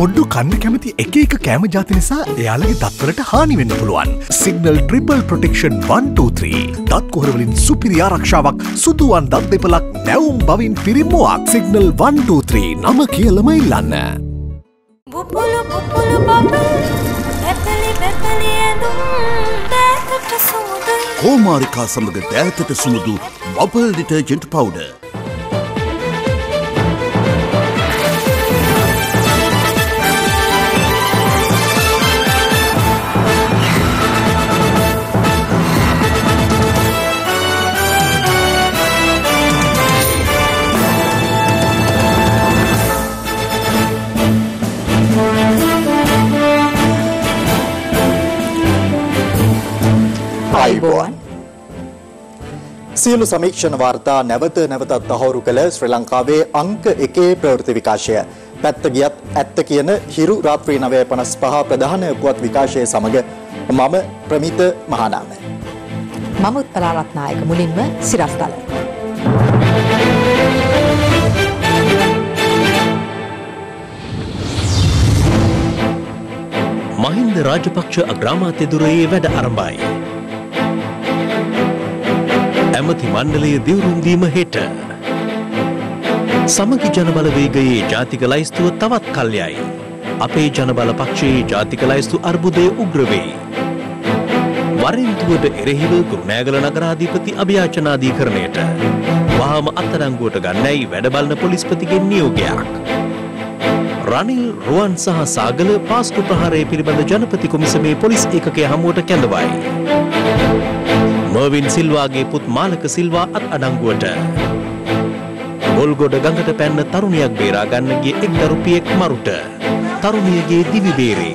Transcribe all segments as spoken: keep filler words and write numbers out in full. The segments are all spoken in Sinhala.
පොඩ්ඩු කන්න කැමති එක එක කෑම ජාති නිසා එයාලගේ දත්වලට හානි වෙන්න පුළුවන්. Signal triple protection one two three. දත් කොහර වලින් සුපිරි ආරක්ෂාවක්, සුදුවන් දත් දෙපලක්, නැවුම් බවින් පිරිමුවක්. සිග්නල් one two three නම කියලම ඉල්ලන්න. බුබුලු බුබුලු බබල් පැපලි පැපලි ඇඳුම් දෑතට සුමුදුයි. කෝමාරිකා සමග දෑතට සුමුදු බබල් ඩිටර්ජන්ට් පවුඩර්. සියලු සමීක්ෂණ වාර්තා නැවත නැවතත් තහවුරු කළ ශ්‍රී ලංකාවේ අංක එකේ ප්‍රවෘත්ති විකාශය. පැත්ත ගියත් ඇත්ත කියන හිරු රාත්‍රී නවය පනස් පහ ප්‍රධාන පුවත් විකාශය සමග මම ප්‍රමිත මහානාම. මම උත්පලා රත්නායක. මුලින්ම සිරස්තල. මහින්ද රාජපක්ෂ අග්‍රාමාත්‍ය දුරයේ වැඩ ආරම්භයි. ඇමති මණ්ඩලයේ දිවුරුම් දීම හෙට. සමගි ජනබලවේගයේ ජාතික ලයිස්තුව තවත් කල්යයි. අපේ ජනබල පක්ෂයේ ජාතික ලයිස්තු අර්බුදය උග්‍ර වෙයි. වරින්තුවට එරෙහිව කුරුණෑගල නගරාධිපති අභියාචනාධිකරණයට වහාම අත්අඩංගුවට ගන්නයි වැඩබලන පොලිස්පතිගේ නියෝගයක්. රනිල් රුවන් සහ සාගල පාස්කු ප්‍රහාරය පිළිබඳ ජනපති කොමිසමේ පොලිස් ඒකකය හමුවට කැඳවයි. මර්වින් සිල්වාගේ පුත් මාලක සිල්වා අත් අඩංගුවට. ගොල්ගොඩ ගඟට පැන්න තරුණියක් බේරා ගන්න ගිය එක් දරුපියෙක් මරුට. තරුණියගේ දිවි බේරේ.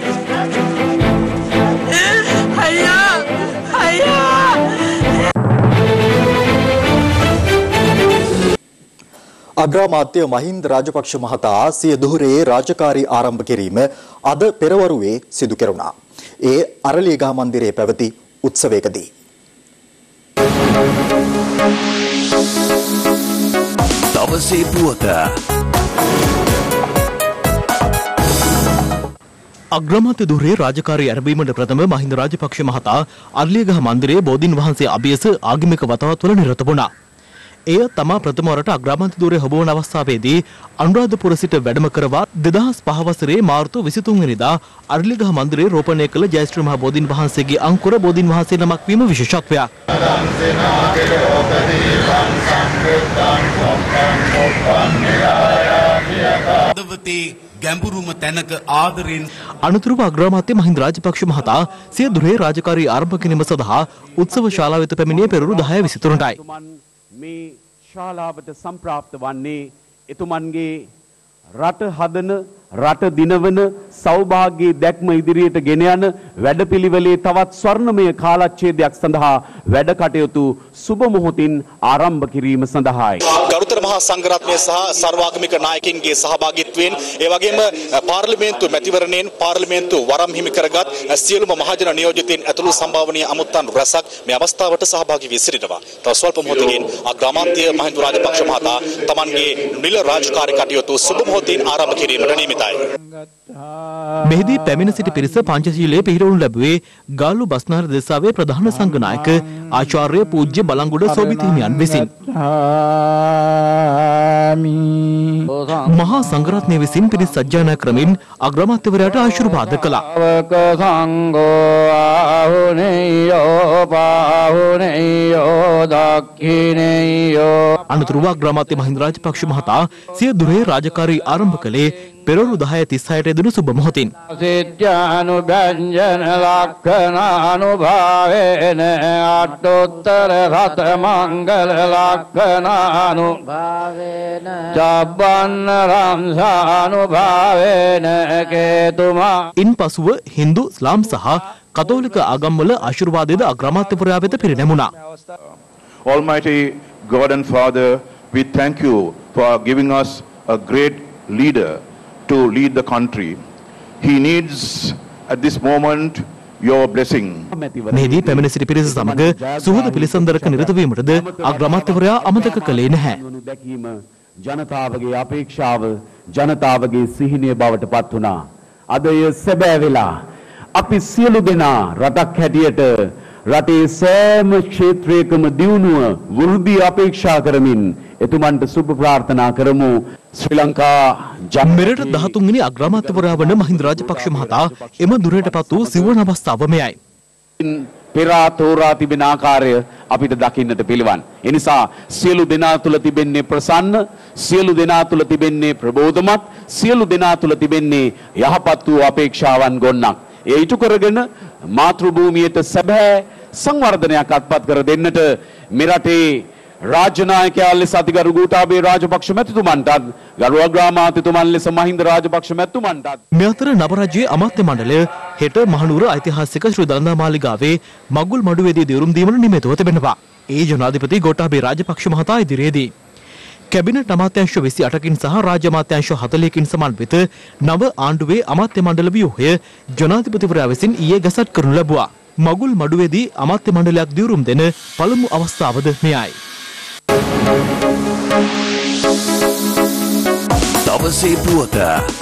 අයියා! අයියා! අග්‍රාමාත්‍ය මහින්ද රාජපක්ෂ මහතා සිය දුහුරේ රාජකාරී ආරම්භ කිරීම අද පෙරවරුවේ සිදු කෙරුණා. ඒ අරලියගහ මන්දිරයේ පැවති උත්සවයකදී. දවසේ පුවත. අග්‍රාමාත්‍ය දුරේ රාජකාරී ආරම්භීමට ප්‍රථම මහින්ද රාජපක්ෂ මහතා අරලියගහ මන්දිරයේ බෝධීන් වහන්සේ අභියස ආගමික වතාවත්වල නිරත වුණා. එය තමා ප්‍රථම වරට අග්‍රාමාත්‍ය දුරේ හමුවන අවස්ථාවේදී අනුරාධපුර සිට වැඩම කරවා දෙදහස් පහ වසරේ මාර්තු විසිතුන් වෙනිදා අරලියගහ මන්දිරයේ රෝපණය කළ ජයශ්‍රී මහ බෝධීන් වහන්සේගේ අංකුර බෝධීන් වහන්සේ නමක් වීම විශේෂත්වයක්. ගැඹුරුම තැනක ආදරෙන් අනතුරුව අග්‍රාමාත්‍ය මහින්ද රාජපක්ෂ මහතා සිය දුරේ රාජකාරී ආරම්භ කිරීම සඳහා උත්සව ශාලාව වෙත පැමිණියේ පෙරවරු දහය විසිතුනටයි. මේ ශාලාවට සම්ප්‍රාප්ත වන්නේ එතුමන්ගේ රට හදන රට දිනවන සෞභාග්‍යයේ දැක්ම ඉදිරියට ගෙන යන වැඩපිළිවෙලේ තවත් ස්වර්ණමය කාලච්ඡේදයක් සඳහා වැඩ කටයුතු සුබ මොහොතින් ආරම්භ කිරීම සඳහායි. ගරුතර මහා සංඝරත්නය සහ සර්වාගමික නායකින්ගේ සහභාගීත්වයෙන් ඒ වගේම පාර්ලිමේන්තු මැතිවරණයෙන් පාර්ලිමේන්තු වරම් හිමි කරගත් සියලුම මහජන නියෝජිතයින් ඇතුළු සම්භාවනීය අමුත්තන් රැසක් මේ අවස්ථාවට සහභාගී වී සිටිනවා. තව ස්වල්ප මොහොතකින් අග්‍රාමාත්‍ය මහින්ද රාජපක්ෂ මහතා තමන්ගේ නිල රාජකාරී කටයුතු සුබ මොහොතින් ආරම්භ කිරීමට නියමිතයි. මෙහිදී පැමිණ සිටි පිරිස පංචශීලයේ පිහිටවනු ලැබුවේ ගාල්ලු බස්නාහිර දෙසාවේ ප්‍රධාන සංඝනායක ආචාර්ය පූජ්‍ය බලංගොඩ සෝභිත හිමියන් විසින්. මහා සංඝරත්නය විසින් පිරිස් සජ්ජායනා කරමින් අග්‍රාමාත්‍යවරයාට ආශිර්වාද කළා. අනතුරුව අග්‍රාමාත්‍ය මහින්ද රාජපක්ෂ මහතා සිය දුරේ රාජකාරී ආරම්භ කළේ පෙරවරු දහය තිස්හයට යෙදුණු සුබ මොහොතින්. සිත්‍යානුභංජන ලක්ඛනානුභාවේන අට්ඨෝත්තර රත මංගල ලක්ඛනානුභාවේන චබ්බන්න රම්සානුභාවේන කේතුමා. ඉන්පසුව හින්දු ඉස්ලාම් සහ කතෝලික ආගම්වල ආශිර්වාදයේද අග්‍රාමාත්‍යවරයා වෙත පිරිනැමුණා. Almighty God and Father, we thank you for giving us a great leader to lead the country. He needs at this moment your blessing. මෙහිදී පැමිණ සිටි පිරිස සමග සුහද පිළිසඳරක නිරත වීමටද අග්‍රාමාත්‍යවරයා අමතක කළේ නැහැ. ජනතාවගේ අපේක්ෂාව ජනතාවගේ සිහිනය බවට පත් වුණා. අද එය සැබෑ වෙලා අපි සියලු දෙනා රටක් හැටියට රටේ සෑම ක්ෂේත්‍රයකම දියුණුව වෘද්ධිය අපේක්ෂා කරමින් එතුමන්ට සුබ ප්‍රාර්ථනා කරමු. ශ්‍රී ලංකා මෙරට දහතුන්වෙනි අග්‍රාමාත්‍යවරයා වන මහින්ද රාජපක්ෂ මහතා එම දුරටපත් වූ සිවන අවස්ථාව මෙයයි. පෙරා තෝරා තිබෙන ආකාරය අපිට දකින්නට පිළිවන්. එනිසා සියලු දෙනා තුළ තිබෙන්නේ ප්‍රසන්න, සියලු දෙනා තුළ තිබෙන්නේ ප්‍රබෝධමත්, සියලු දෙනා තුළ තිබෙන්නේ යහපත් වූ අපේක්ෂාවන් ගොන්නක්. ඒ ඉටු කරගෙන මාතෘ භූමියට සැබෑ සංවර්ධනයක් අත්පත් කර දෙන්නට මෙරටේ රාජ්‍ය නායකයා ලෙස අතිගරු ගෝඨාභය රාජපක්ෂ මැතිතුමන්ටත් ගරු අග්‍රාමාත්‍යතුමන් ලෙස මහින්ද රාජපක්ෂ මැතිතුමන්ටත් මේ අතර නව රජයේ අමාත්‍ය මණ්ඩලය හෙට මහනුවර ඓතිහාසික ශ්‍රී දළදා මාලිගාවේ මගුල් මඩුවේදී දියුරුම් දීමට නියමිතව තිබෙනවා. ඒ ජනාධිපති ගෝඨාභය රාජපක්ෂ මහතා ඉදිරියේදී කැබිනට් අමාත්‍යාංශ විසි අටකින් සහ රාජ්‍ය අමාත්‍යාංශ හතළිහකින් සමන්විත නව ආණ්ඩුවේ අමාත්‍ය මණ්ඩල ව්‍යුහය ජනාධිපතිවරයා විසින් ඊයේ ගසට් කරනු ලැබුවා. මගුල් මඩුවේදී අමාත්‍ය මණ්ඩලයක් දියුරුම් දෙන පළමු අවස්ථාවද මෙයයි. දවසේ පුවත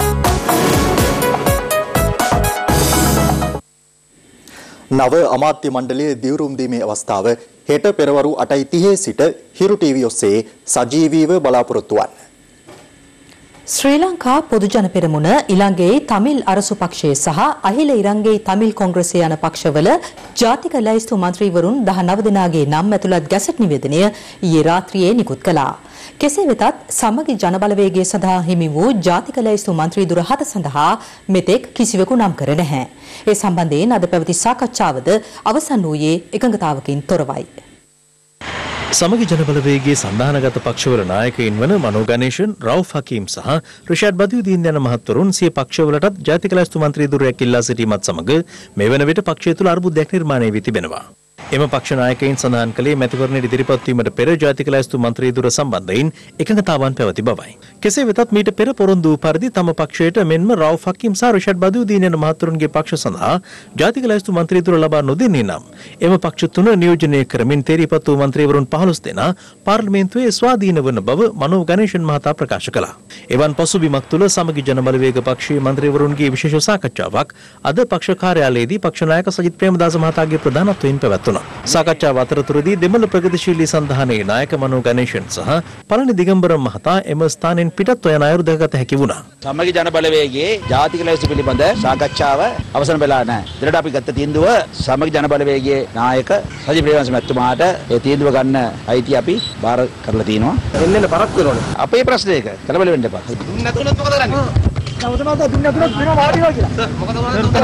නව අමාත්‍ය මණ්ඩලයේ දියුරුම් දීමේ අවස්ථාව හෙට පෙරවරු අටයි තිහේ සිට හිරු ටීවී ඔස්සේ සජීවීව බලාපොරොත්තු වන්න. ශ්‍රී ලංකා පොදුජන පෙරමුණ ඉලංගයේ තමිල් අරසු පක්ෂයේ සහ අහිල ඉරංගයේ තමිල් කොංග්‍රසය යන පක්ෂවල ජාතික ලැයිස්තු මන්ත්‍රීවරුන් දහනව දෙනාගේ නම් ඇතුළත් ගැසට් නිවේදනය ඊයේ රාත්‍රියේ නිකුත් කළා. කෙසේ වෙතත් සමගි ජනබලවේගය සඳහා හිමි වූ ජාතික ලැයිස්තු මන්ත්‍රී දුර හත සඳහා මෙතෙක් කිසිවෙකු නම් කර නැහැ. ඒ සම්බන්ධයෙන් අද පැවති සාකච්ඡාවද අවසන් වූයේ එකඟතාවකින් තොරවයි. සමගි ජනබලවේගයේ සන්ධානගත පක්ෂවල නායකයින් වන මනෝ ගණේෂන්, රවුෆ් හකීම් සහ රිෂාඩ් බදියුදීන් යන මහත්වරුන් සිය පක්ෂවලටත් ජාතික ලැයිස්තු මන්ත්‍රී දුරයක් ඉල්ලා සිටීමත් සමග මේ වන විට පක්ෂය තුළ අර්බුදයක් නිර්මාණය වී තිබෙනවා. එම පක්ෂ නායකයින් සඳහන් කළේ මැතිවරණයට ඉදිරිපත් වීමට පෙර ජාතික ලැයිස්තු මන්ත්‍රී දුර සම්බන්ධයෙන් එකඟතාවන් පැවති බවයි. කෙසේ වෙතත් මීට පෙර පොරොන්දු වූ පරිදි තම පක්ෂයට මෙන්ම රවුෆ් හකීම් සහ රිෂාඩ් බදියුදීන් යන මහත්වරුන්ගේ පක්ෂ සඳහා ජාතික ලැයිස්තු මන්ත්‍රී දුර ලබා නොදෙන්නේ නම් එම පක්ෂ තුන නියෝජනය කරමින් තේරීපත් වූ මන්ත්‍රීවරුන් පහළොස් දෙනා පාර්ලිමේන්තුවේ ස්වාධීන වන බව මනෝ ගණේෂන් මහතා ප්‍රකාශ කළා. එවන් පසුබිමක් තුළ සමගි ජනබලවේග පක්ෂයේ මන්ත්‍රීවරුන්ගේ විශේෂ සාකච්ඡාවක් අද පක්ෂ කාර්යාලයේදී පක්ෂ නායක සජිත් ප්‍රේමදාස මහතාගේ ප්‍රධානත්වයෙන් පැවැත්වුණා. සාකච්ඡාව අතරතුරදී දෙමළ ප්‍රගතිශීලී සන්ධානයේ නායක මනෝ ගණේෂන් සහ පළනි දිගම්බරම් මහතා එම ස්ථානයෙන් පිටත් යන අයුරු දැකගත හැකි වුණා. සමගි ජනබලවේගයේ ජාතික ලැයිස්තු පිළිබඳ සාකච්ඡාව අවසන් වෙලා නැහැ. ඉතින් අපි ගත්ත තීන්දුව සමගි ජනබලවේගයේ නායක සජිත් ප්‍රේමදාස මහත්මයාට ඒ තීන්දුව ගන්න අයිතිය අපි බාර කරලා තිනවා. එන්නෙන්න පරක් වෙනවනේ. අපේ ප්‍රශ්නයක කලබල වෙන්න එපා. නැතුනොත් මොකද කරන්නේ? නවතමතා දුන්න තුනක් වෙනවා වාඩිවා කියලා. මොකද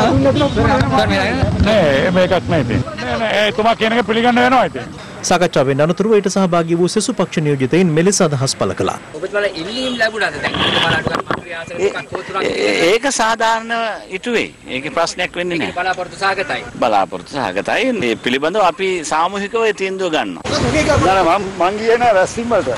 නෑ මේකක් නෑ ඉතින්. නෑ නෑ එතුමා කියන එක පිළිගන්න වෙනවා ඉතින්. සාකච්ඡාවෙන් අනතුරුව ඊට සහභාගී වූ සෙසු පක්ෂ නියෝජිතයින් මෙලෙස අදහස් පළ කළා. ඔබතුමාලා ඉල්ලීම් ලැබුණාද දැන්? ඔබතුමාලාට මන්ත්‍රී ආසන ටිකක් තෝතුරක් ඒක සාධාරණ ඉටුවේ. ඒකේ ප්‍රශ්නයක් වෙන්නේ නැහැ. බලාපොරොත්තු සහගතයි. බලාපොරොත්තු සහගතයි. මේ පිළිබඳව අපි සාමූහිකව තීන්දුව ගන්නවා. නෑ මම මං ගියේ නෑ රැස්වීම වලට.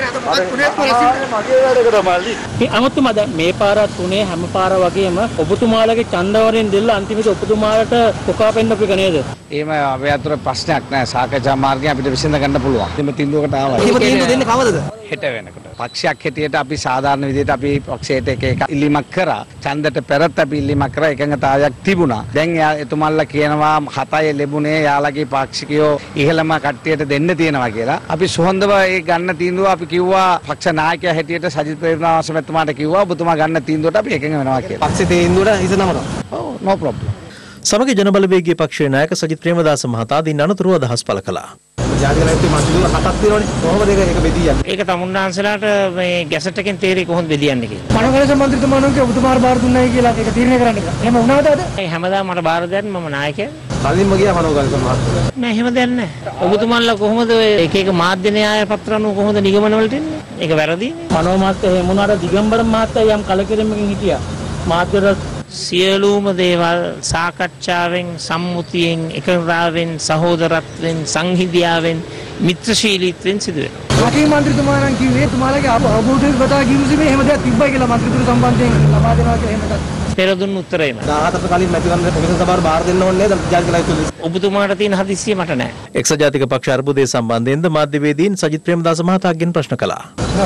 අමුතුමද මේ පාර තුනේ හැම පාර වගේම ඔබතුමාලගේ ඡන්දවරෙන් දෙල්ල අන්තිමට ඔබතුමාලට කොකා පෙන්න අපික නේද? එහෙම අපේ අතර ප්‍රශ්නයක් නැහැ. සාකච්ඡා මාර්ගයෙන් අපිට විසඳ ගන්න පුළුවන්. මේ තීන්දුවකට ආවා. මේ තීන්දුව දෙන්නේ කවදද? හෙට වෙනකොට. පක්ෂයක් හැටියට අපි සාධාරණ විදිහට අපි පක්ෂයට එක එක ඉල්ලීමක් කරා. ඡන්දයට පෙරත් අපි ඉල්ලීමක් කරා. එකඟතාවයක් තිබුණා. දැන් එතුමන්ලා කියනවා හතයි ලැබුණේ යාළගේ පාක්ෂිකයෝ ඉහළම කට්ටියට දෙන්න තියෙනවා කියලා. අපි සුහඳව ඒ ගන්න තීන්දුව අපි කිව්වා පක්ෂ නායකයා හැටියට සජිත් ප්‍රේමදාස මහත්මයාට කිව්වා ඔබතුමා ගන්න තීන්දුවට අපි එකඟ වෙනවා කියලා. පක්ෂ තීන්දුවට හිත නමනවා. ඔව් no problem. සමගි ජනබලවේගයේ පක්ෂයේ නායක සජිත් ප්‍රේමදාස මහතා දින අනතුරුව අදහස් පළ කළා. ජාතික ලැයිස්තු මන්ත්‍රීවරු හතක් තියෙනවනේ. කොහොමද ඒක එක බෙදියන්නේ? ඒක තමුන්නාන්සලාට මේ ගැසට් එකෙන් තේරෙයි කොහොමද බෙදියන්නේ කියලා. මනෝගණේෂ මන්ත්‍රීතුමාණන් කිය ඔබතුමාට බාර දුන්නයි කියලා ඒක තීරණය කරන්න කියලා. එහෙම වුණාද අද? ඒ හැමදාම මට බාර දෙන්නේ මම නායකයා. කලින්ම ගියා මනෝගණේෂ මහත්මයා. නෑ එහෙම දෙන්නේ නෑ. ඔබතුමාලා කොහොමද එක එක මාධ්‍ය න්‍යාය පත්‍ර අනුව කොහොමද නිගමන වලට එන්නේ? ඒක වැරදිනේ. මනෝ මහත්මයා එහෙම වුණාට දිගම්බරම් මහත්තයා යම් කලකිරීමකින් හිටියා. මාධ්‍යවල සියලුම දේවල් සාකච්ඡාවෙන් සම්මුතියෙන් එකඟතාවෙන් සහෝදරත්වයෙන් සංහිඳියාවෙන් මිත්‍රශීලීත්වයෙන් සිදු වෙනවා. රටේ මන්ත්‍රීතුමාණන් කිව්වේ තුමාලගේ අවබෝධයෙන් කතා කිව්ුසේ එහෙම දෙයක් තිබ්බයි කියලා මන්ත්‍රීතුරු සම්බන්ධයෙන් ලබා දෙනවා කියලා එහෙම පෙර දුන්න උත්තරයම. දාහතට කලින් මැතිවරණ කොමිසම සභාවට බාර දෙන්න ඕනේ නේද? ජාතික ලයිස්තුවේ. ඔබතුමාට තියෙන හදිස්සිය මට නැහැ. එක්සත් ජාතික පක්ෂ අර්බුදයේ සම්බන්ධයෙන්ද මාධ්‍යවේදීන් සජිත් ප්‍රේමදාස මහතාගෙන් ප්‍රශ්න කළා.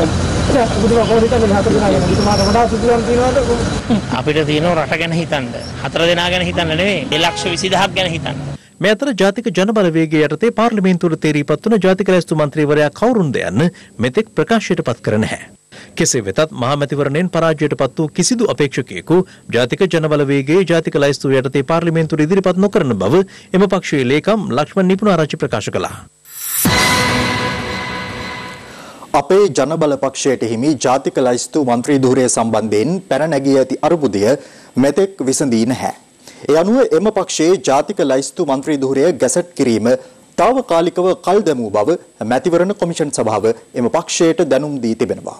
අපිට තියෙනවා රට ගැන හිතන්න. හතර දෙනා ගැන හිතන්න නෙවෙයි. දෙලක්ෂ විසිදහක් ගැන හිතන්න. මේ අතර ජාතික ජනබලවේගය යටතේ පාර්ලිමේන්තුවට තේරීපත් වුණ ජාතික ලැයිස්තු මන්ත්‍රීවරයා කවුරුන්ද යන්න මෙතෙක් ප්‍රකාශයට පත් කර නැහැ. කෙසේ වෙතත් මහා මැතිවරණයෙන් පරාජයට පත් වූ කිසිදු අපේක්ෂකයෙකු ජාතික ජනබලවේගයේ ජාතික ලැයිස්තුව යටතේ පාර්ලිමේන්තුවට ඉදිරිපත් නොකරන බව එම පක්ෂයේ ලේකම් ලක්ෂ්මන් නිපුණාරච්චි ප්‍රකාශ කළා. අපේ ජනබල පක්ෂයට හිමි ජාතික ලැයිස්තු මන්ත්‍රී ධූරය සම්බන්ධයෙන් පැන නැගී ඇති අරුබුදය මෙතෙක් විසඳී නැහැ. ඒ අනුව එම පක්ෂයේ ජාතික ලැයිස්තු මන්ත්‍රී ධූරය ගැසට් කිරීම තාවකාලිකව කල් දැමූ බව මැතිවරණ කොමිෂන් සභාව එම පක්ෂයට දැනුම් දී තිබෙනවා.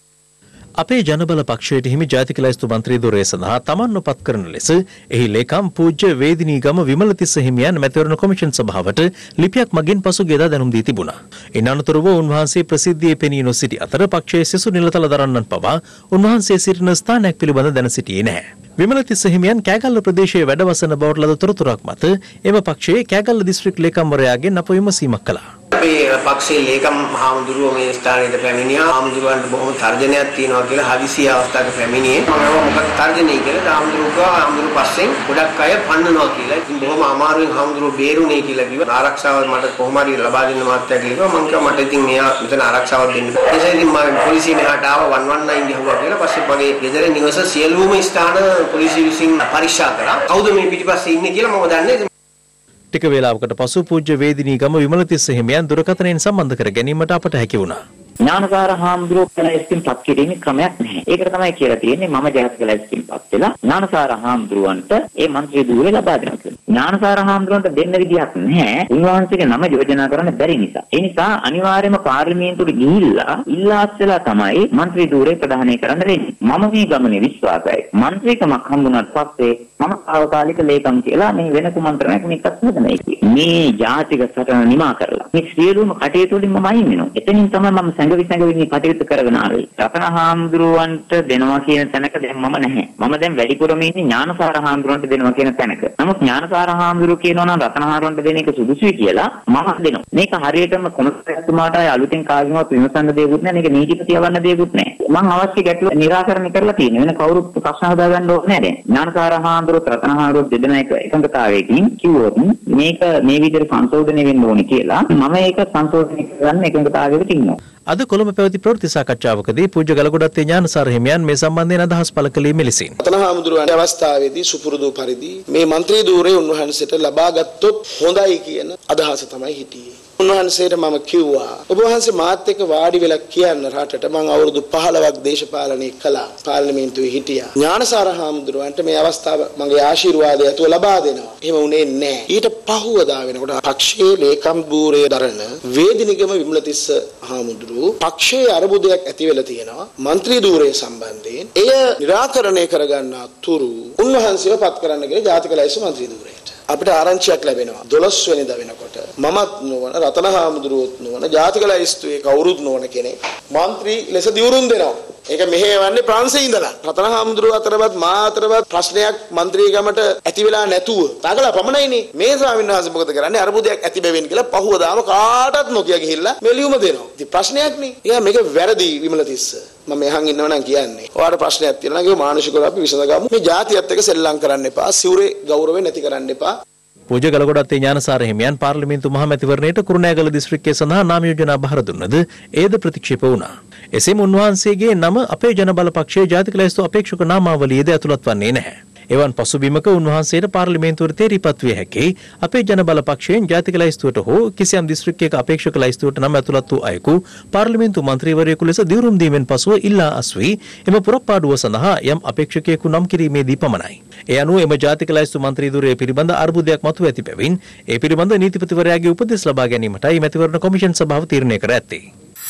අපේ ජනබල පක්ෂයට හිමි ජාතික ලැයිස්තු මන්ත්‍රී ධූරය සඳහා තමන්ව පත් කරන ලෙස එහි ලේකම් පූජ්‍ය වේදිනීගම විමලතිස්ස හිමියන් මැතිවරණ කොමිෂන් සභාවට ලිපියක් මගින් පසුගියදා දැනුම් දී තිබුණා. ඉන් අනතුරුව උන්වහන්සේ ප්‍රසිද්ධියේ පෙනී නොසිටි අතර පක්ෂයේ සිසු නිලතල දරන්නන් පවා උන්වහන්සේ සිටින ස්ථානයක් පිළිබඳ දැන සිටියේ නැහැ. විමලතිස්ස හිමියන් කෑගල්ල ප්‍රදේශයේ වැඩවසන බවට ලද තොරතුරක් මත එම පක්ෂයේ කෑගල්ල දිස්ත්‍රික් ලේකම්වරයාගෙන් අප විමසීමක් කළා. අපේ පක්ෂයේ ලේකම් හාමුදුරුවෝ මේ ස්ථානයට පැමිණියා. හාමුදුරුවන්ට බොහොම තර්ජනයක් තියෙනවා කියලා හදිසි අවස්ථාවක පැමිණියේ. මම මොකක්ද තර්ජනය කියලා හාමුදුරුවෝ හාමුදුරුවෝ පස්සෙන් ගොඩක් අය පන්නනවා කියලා. ඉතින් බොහොම අමාරුවෙන් හාමුදුරුවෝ බේරුණේ කියලා කිව්වා. ආරක්ෂාව මට කොහොම හරි ලබා දෙන්න මාත්‍යා කියලා මම කිව්වා මට ඉතින් මෙයා මෙතන ආරක්ෂාවක් දෙන්න බෑ. ඒ නිසා ඉතින් මම පොලිසිය මෙහාට ආවා one one nine ගහුවා කියලා. පස්සේ මගේ ගෙදර නිවස සියලුම ස්ථාන පොලිසිය විසින් පරීක්ෂා කරා. කවුද මේ පිටිපස්සේ ඉන්නේ කියලා මම දන්නේ නැහැ. ටික වේලාවකට පසු පූජ්‍ය වේදිනීගම විමලතිස්ස හිමියන් දුරකථනයෙන් සම්බන්ධ කර ගැනීමට අපට හැකි වුණා. ඥානකාර හාමුදුරුවෝ කියලා ඉස්කින් පත් කිරීමේ ක්‍රමයක් නැහැ. ඒකට තමයි කියලා තියෙන්නේ මම ජාතික ලැයිස්තුවෙන් පත් වෙලා ඥානකාර හාමුදුරුවන්ට ඒ മന്ത്രി ධූරය ලබා දෙනවා කියලා. ඥානකාර හාමුදුරුවන්ට දෙන්න විදියක් නැහැ. උන්වහන්සේගේ නම යෝජනා කරන්න බැරි නිසා. ඒ නිසා අනිවාර්යයෙන්ම පාර්ලිමේන්තුවට ගිහිල්ලා ඉල්ලාස්සලා තමයි മന്ത്രി ධූරය ප්‍රදානය කරන්න වෙන්නේ. මම මේ ගමනේ විශ්වාසයි. മന്ത്രിකමක් හම්බුනාට පස්සේ මම තාවකාලික ලේකම් කියලා මේ වෙන කුමන්ත්‍රණයක් මේකත් හදනයි කියන්නේ. මේ ජාතික සටන නිමා කරලා මේ සියලුම කටයුතු වලින් මම අයින් වෙනවා. එතනින් තමයි මම සංගවි සංගවි කටයුතු කරගෙන ආවේ. රතන හාමුදුරුවන්ට දෙනවා කියන තැනක දැන් මම නැහැ. මම දැන් වැඩිපුරම ඉන්නේ ඥානසාර හාමුදුරුවන්ට දෙනවා කියන තැනක. නමුත් ඥානසාර හාමුදුරුවෝ කියනවා නම් රතන හාමුදුරුවන්ට දෙන එක සුදුසුයි කියලා මම දෙනවා. මේක හරියටම කොමසාරිස්තුමාට අලුතෙන් කාගෙන්වත් විමසන්න දෙයක්වත් නැහැ. මේක නීතිපති යවන්න දෙයක්වත් නැහැ. මම අවශ්‍ය ගැටලු निराකරණය කරලා තියෙනවා. වෙන කවුරුත් ප්‍රශ්න හදාගන්න ඕනේ නැහැ දැන්. ඥානසාර හාමුදුරුවෝ රතන හාමුදුරුවෝ දෙදෙනා එක එකඟතාවයකින් කිව්වොත් මේක මේ විදිහට සංශෝධනය වෙන්න ඕනේ කියලා මම ඒක සංශෝධනය කරන්න එකඟතාවයකට ඉන්නවා. අද කොළඹ පැවති ප්‍රවෘත්ති සාකච්ඡාවකදී පූජ්‍ය ගලගොඩත්තේ ඥානසාර හිමියන් මේ සම්බන්ධයෙන් අදහස් පළ කළේ මෙලෙසින්. රතන හාමුදුරුවන්ගේ අවස්ථාවේදී සුපුරුදු පරිදි මේ മന്ത്രി ධූරය උන්වහන්සේට ලබා ගත්තොත් හොඳයි කියන අදහස තමයි හිටියේ. උන්වහන්සේට මම කිව්වා ඔබ වහන්සේ මාත් එක්ක වාඩි වෙලා කියන්න රටට මම අවුරුදු පහළොවක් දේශපාලනය කළා. පාර්ලිමේන්තුවේ හිටියා. ඥානසාර හාමුදුරුවන්ට මේ අවස්ථාව මගේ ආශිර්වාදය ඇතුව ලබා දෙනවා. එහෙම උනේ නැහැ. ඊට පහුවදා වෙනකොට පක්ෂයේ ලේකම් ධූරය දරන වේදිනිගම විමලතිස්ස හාමුදුරුවෝ පක්ෂයේ අරබුදයක් ඇති වෙලා තියෙනවා. മന്ത്രി ධූරය සම්බන්ධයෙන් එය निराකරණය කරගන්න තුරු උන්වහන්සේව පත් කරන්න කියලා ජාතික ලැයිස්තු മന്ത്രി ධූරයට අපිට ආරංචියක් ලැබෙනවා. දොළොස් වෙනිදා වෙනකොට මමත් නොවන රතන හාමුදුරුවෝත් නොවන ජාතික ලැයිස්තුවේ කවුරුත් නොවන කෙනෙක් മന്ത്രി ලෙස දිවුරුම් දෙනවා. ඒක මෙහෙවන්නේ ප්‍රංශේ ඉඳලා. රතන හාමුදුරුවෝ අතරවත් මා අතරවත් ප්‍රශ්නයක් മന്ത്രിගමට ඇති වෙලා නැතුව තාගලා පමණයිනේ. මේ ස්වාමීන් වහන්සේ මොකද කරන්නේ? අරබුදයක් ඇති බැවින් කියලා පහුවදාම කාටවත් නොකිය ගිහිල්ලා මෙලියුම දෙනවා. ඉතින් ප්‍රශ්නයක් නේ. ඊයා මේක වැරදි විමලතිස්ස. මම එහන් ඉන්නව නම් කියන්නේ. ඔයාලට ප්‍රශ්නයක් තියෙනවා නම් ඒක මානසිකව අපි විසඳගමු. මේ ජාතියත් එක්ක සෙල්ලම් කරන්න එපා. සිවුරේ ගෞරවය නැති කරන්න එපා. පූජ්‍ය ගලගොඩත්තේ ඥානසාර හිමියන් පාර්ලිමේන්තු මහ මැතිවරණයට කුරුණෑගල දිස්ත්‍රික්කයේ සඳහා නාම යෝජනා බහර දුන්නද ඒද ප්‍රතික්ෂේප වුණා. එසේම උන්වහන්සේගේ නම අපේ ජනබල පක්ෂයේ ජාතික ලැයිස්තු අපේක්ෂක නාමාවලියේද ඇතුළත් වන්නේ නැහැ. එවන් පසුබිමක උන්වහන්සේට පාර්ලිමේන්තුවට තේරීපත් විය හැකි අපේ ජනබල පක්ෂයෙන් ජාතික ලැයිස්තුවට හෝ කිසියම් දිස්ත්‍රික්කයක අපේක්ෂක ලැයිස්තුවට නම් ඇතුළත් වූ අයෙකු පාර්ලිමේන්තු මන්ත්‍රීවරයෙකු ලෙස දිවුරුම් දීමෙන් පසුව ඉල්ලා අස්වී එම පුරප්පාඩුව සඳහා යම් අපේක්ෂකයෙකු නම් කිරීමේදී පමණයි. ඒ අනුව එම ජාතික ලැයිස්තු මන්ත්‍රී ධූරය පිළිබඳ අර්බුදයක් මතුව ඇති බැවින් ඒ පිළිබඳ නීතිපතිවරයාගේ උපදෙස් ලබා ගැනීමටයි මැතිවරණ කොමිෂන් සභාව තීරණය කර ඇත්තේ.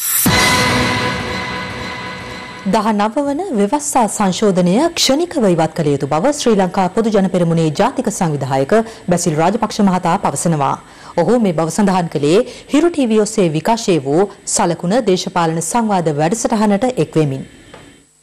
දහනව වන ව්‍යවස්ථා සංශෝධනය ක්ෂණිකව ඉවත් කළ යුතු බව ශ්‍රී ලංකා පොදු ජන පෙරමුණේ ජාතික සංවිධායක බැසිල් රාජපක්ෂ මහතා පවසනවා. ඔහු මේ බව සඳහන් කළේ හිරු ටීවී ඔස්සේ විකාශය වූ සලකුණ දේශපාලන සංවාද වැඩසටහනට එක්වෙමින්.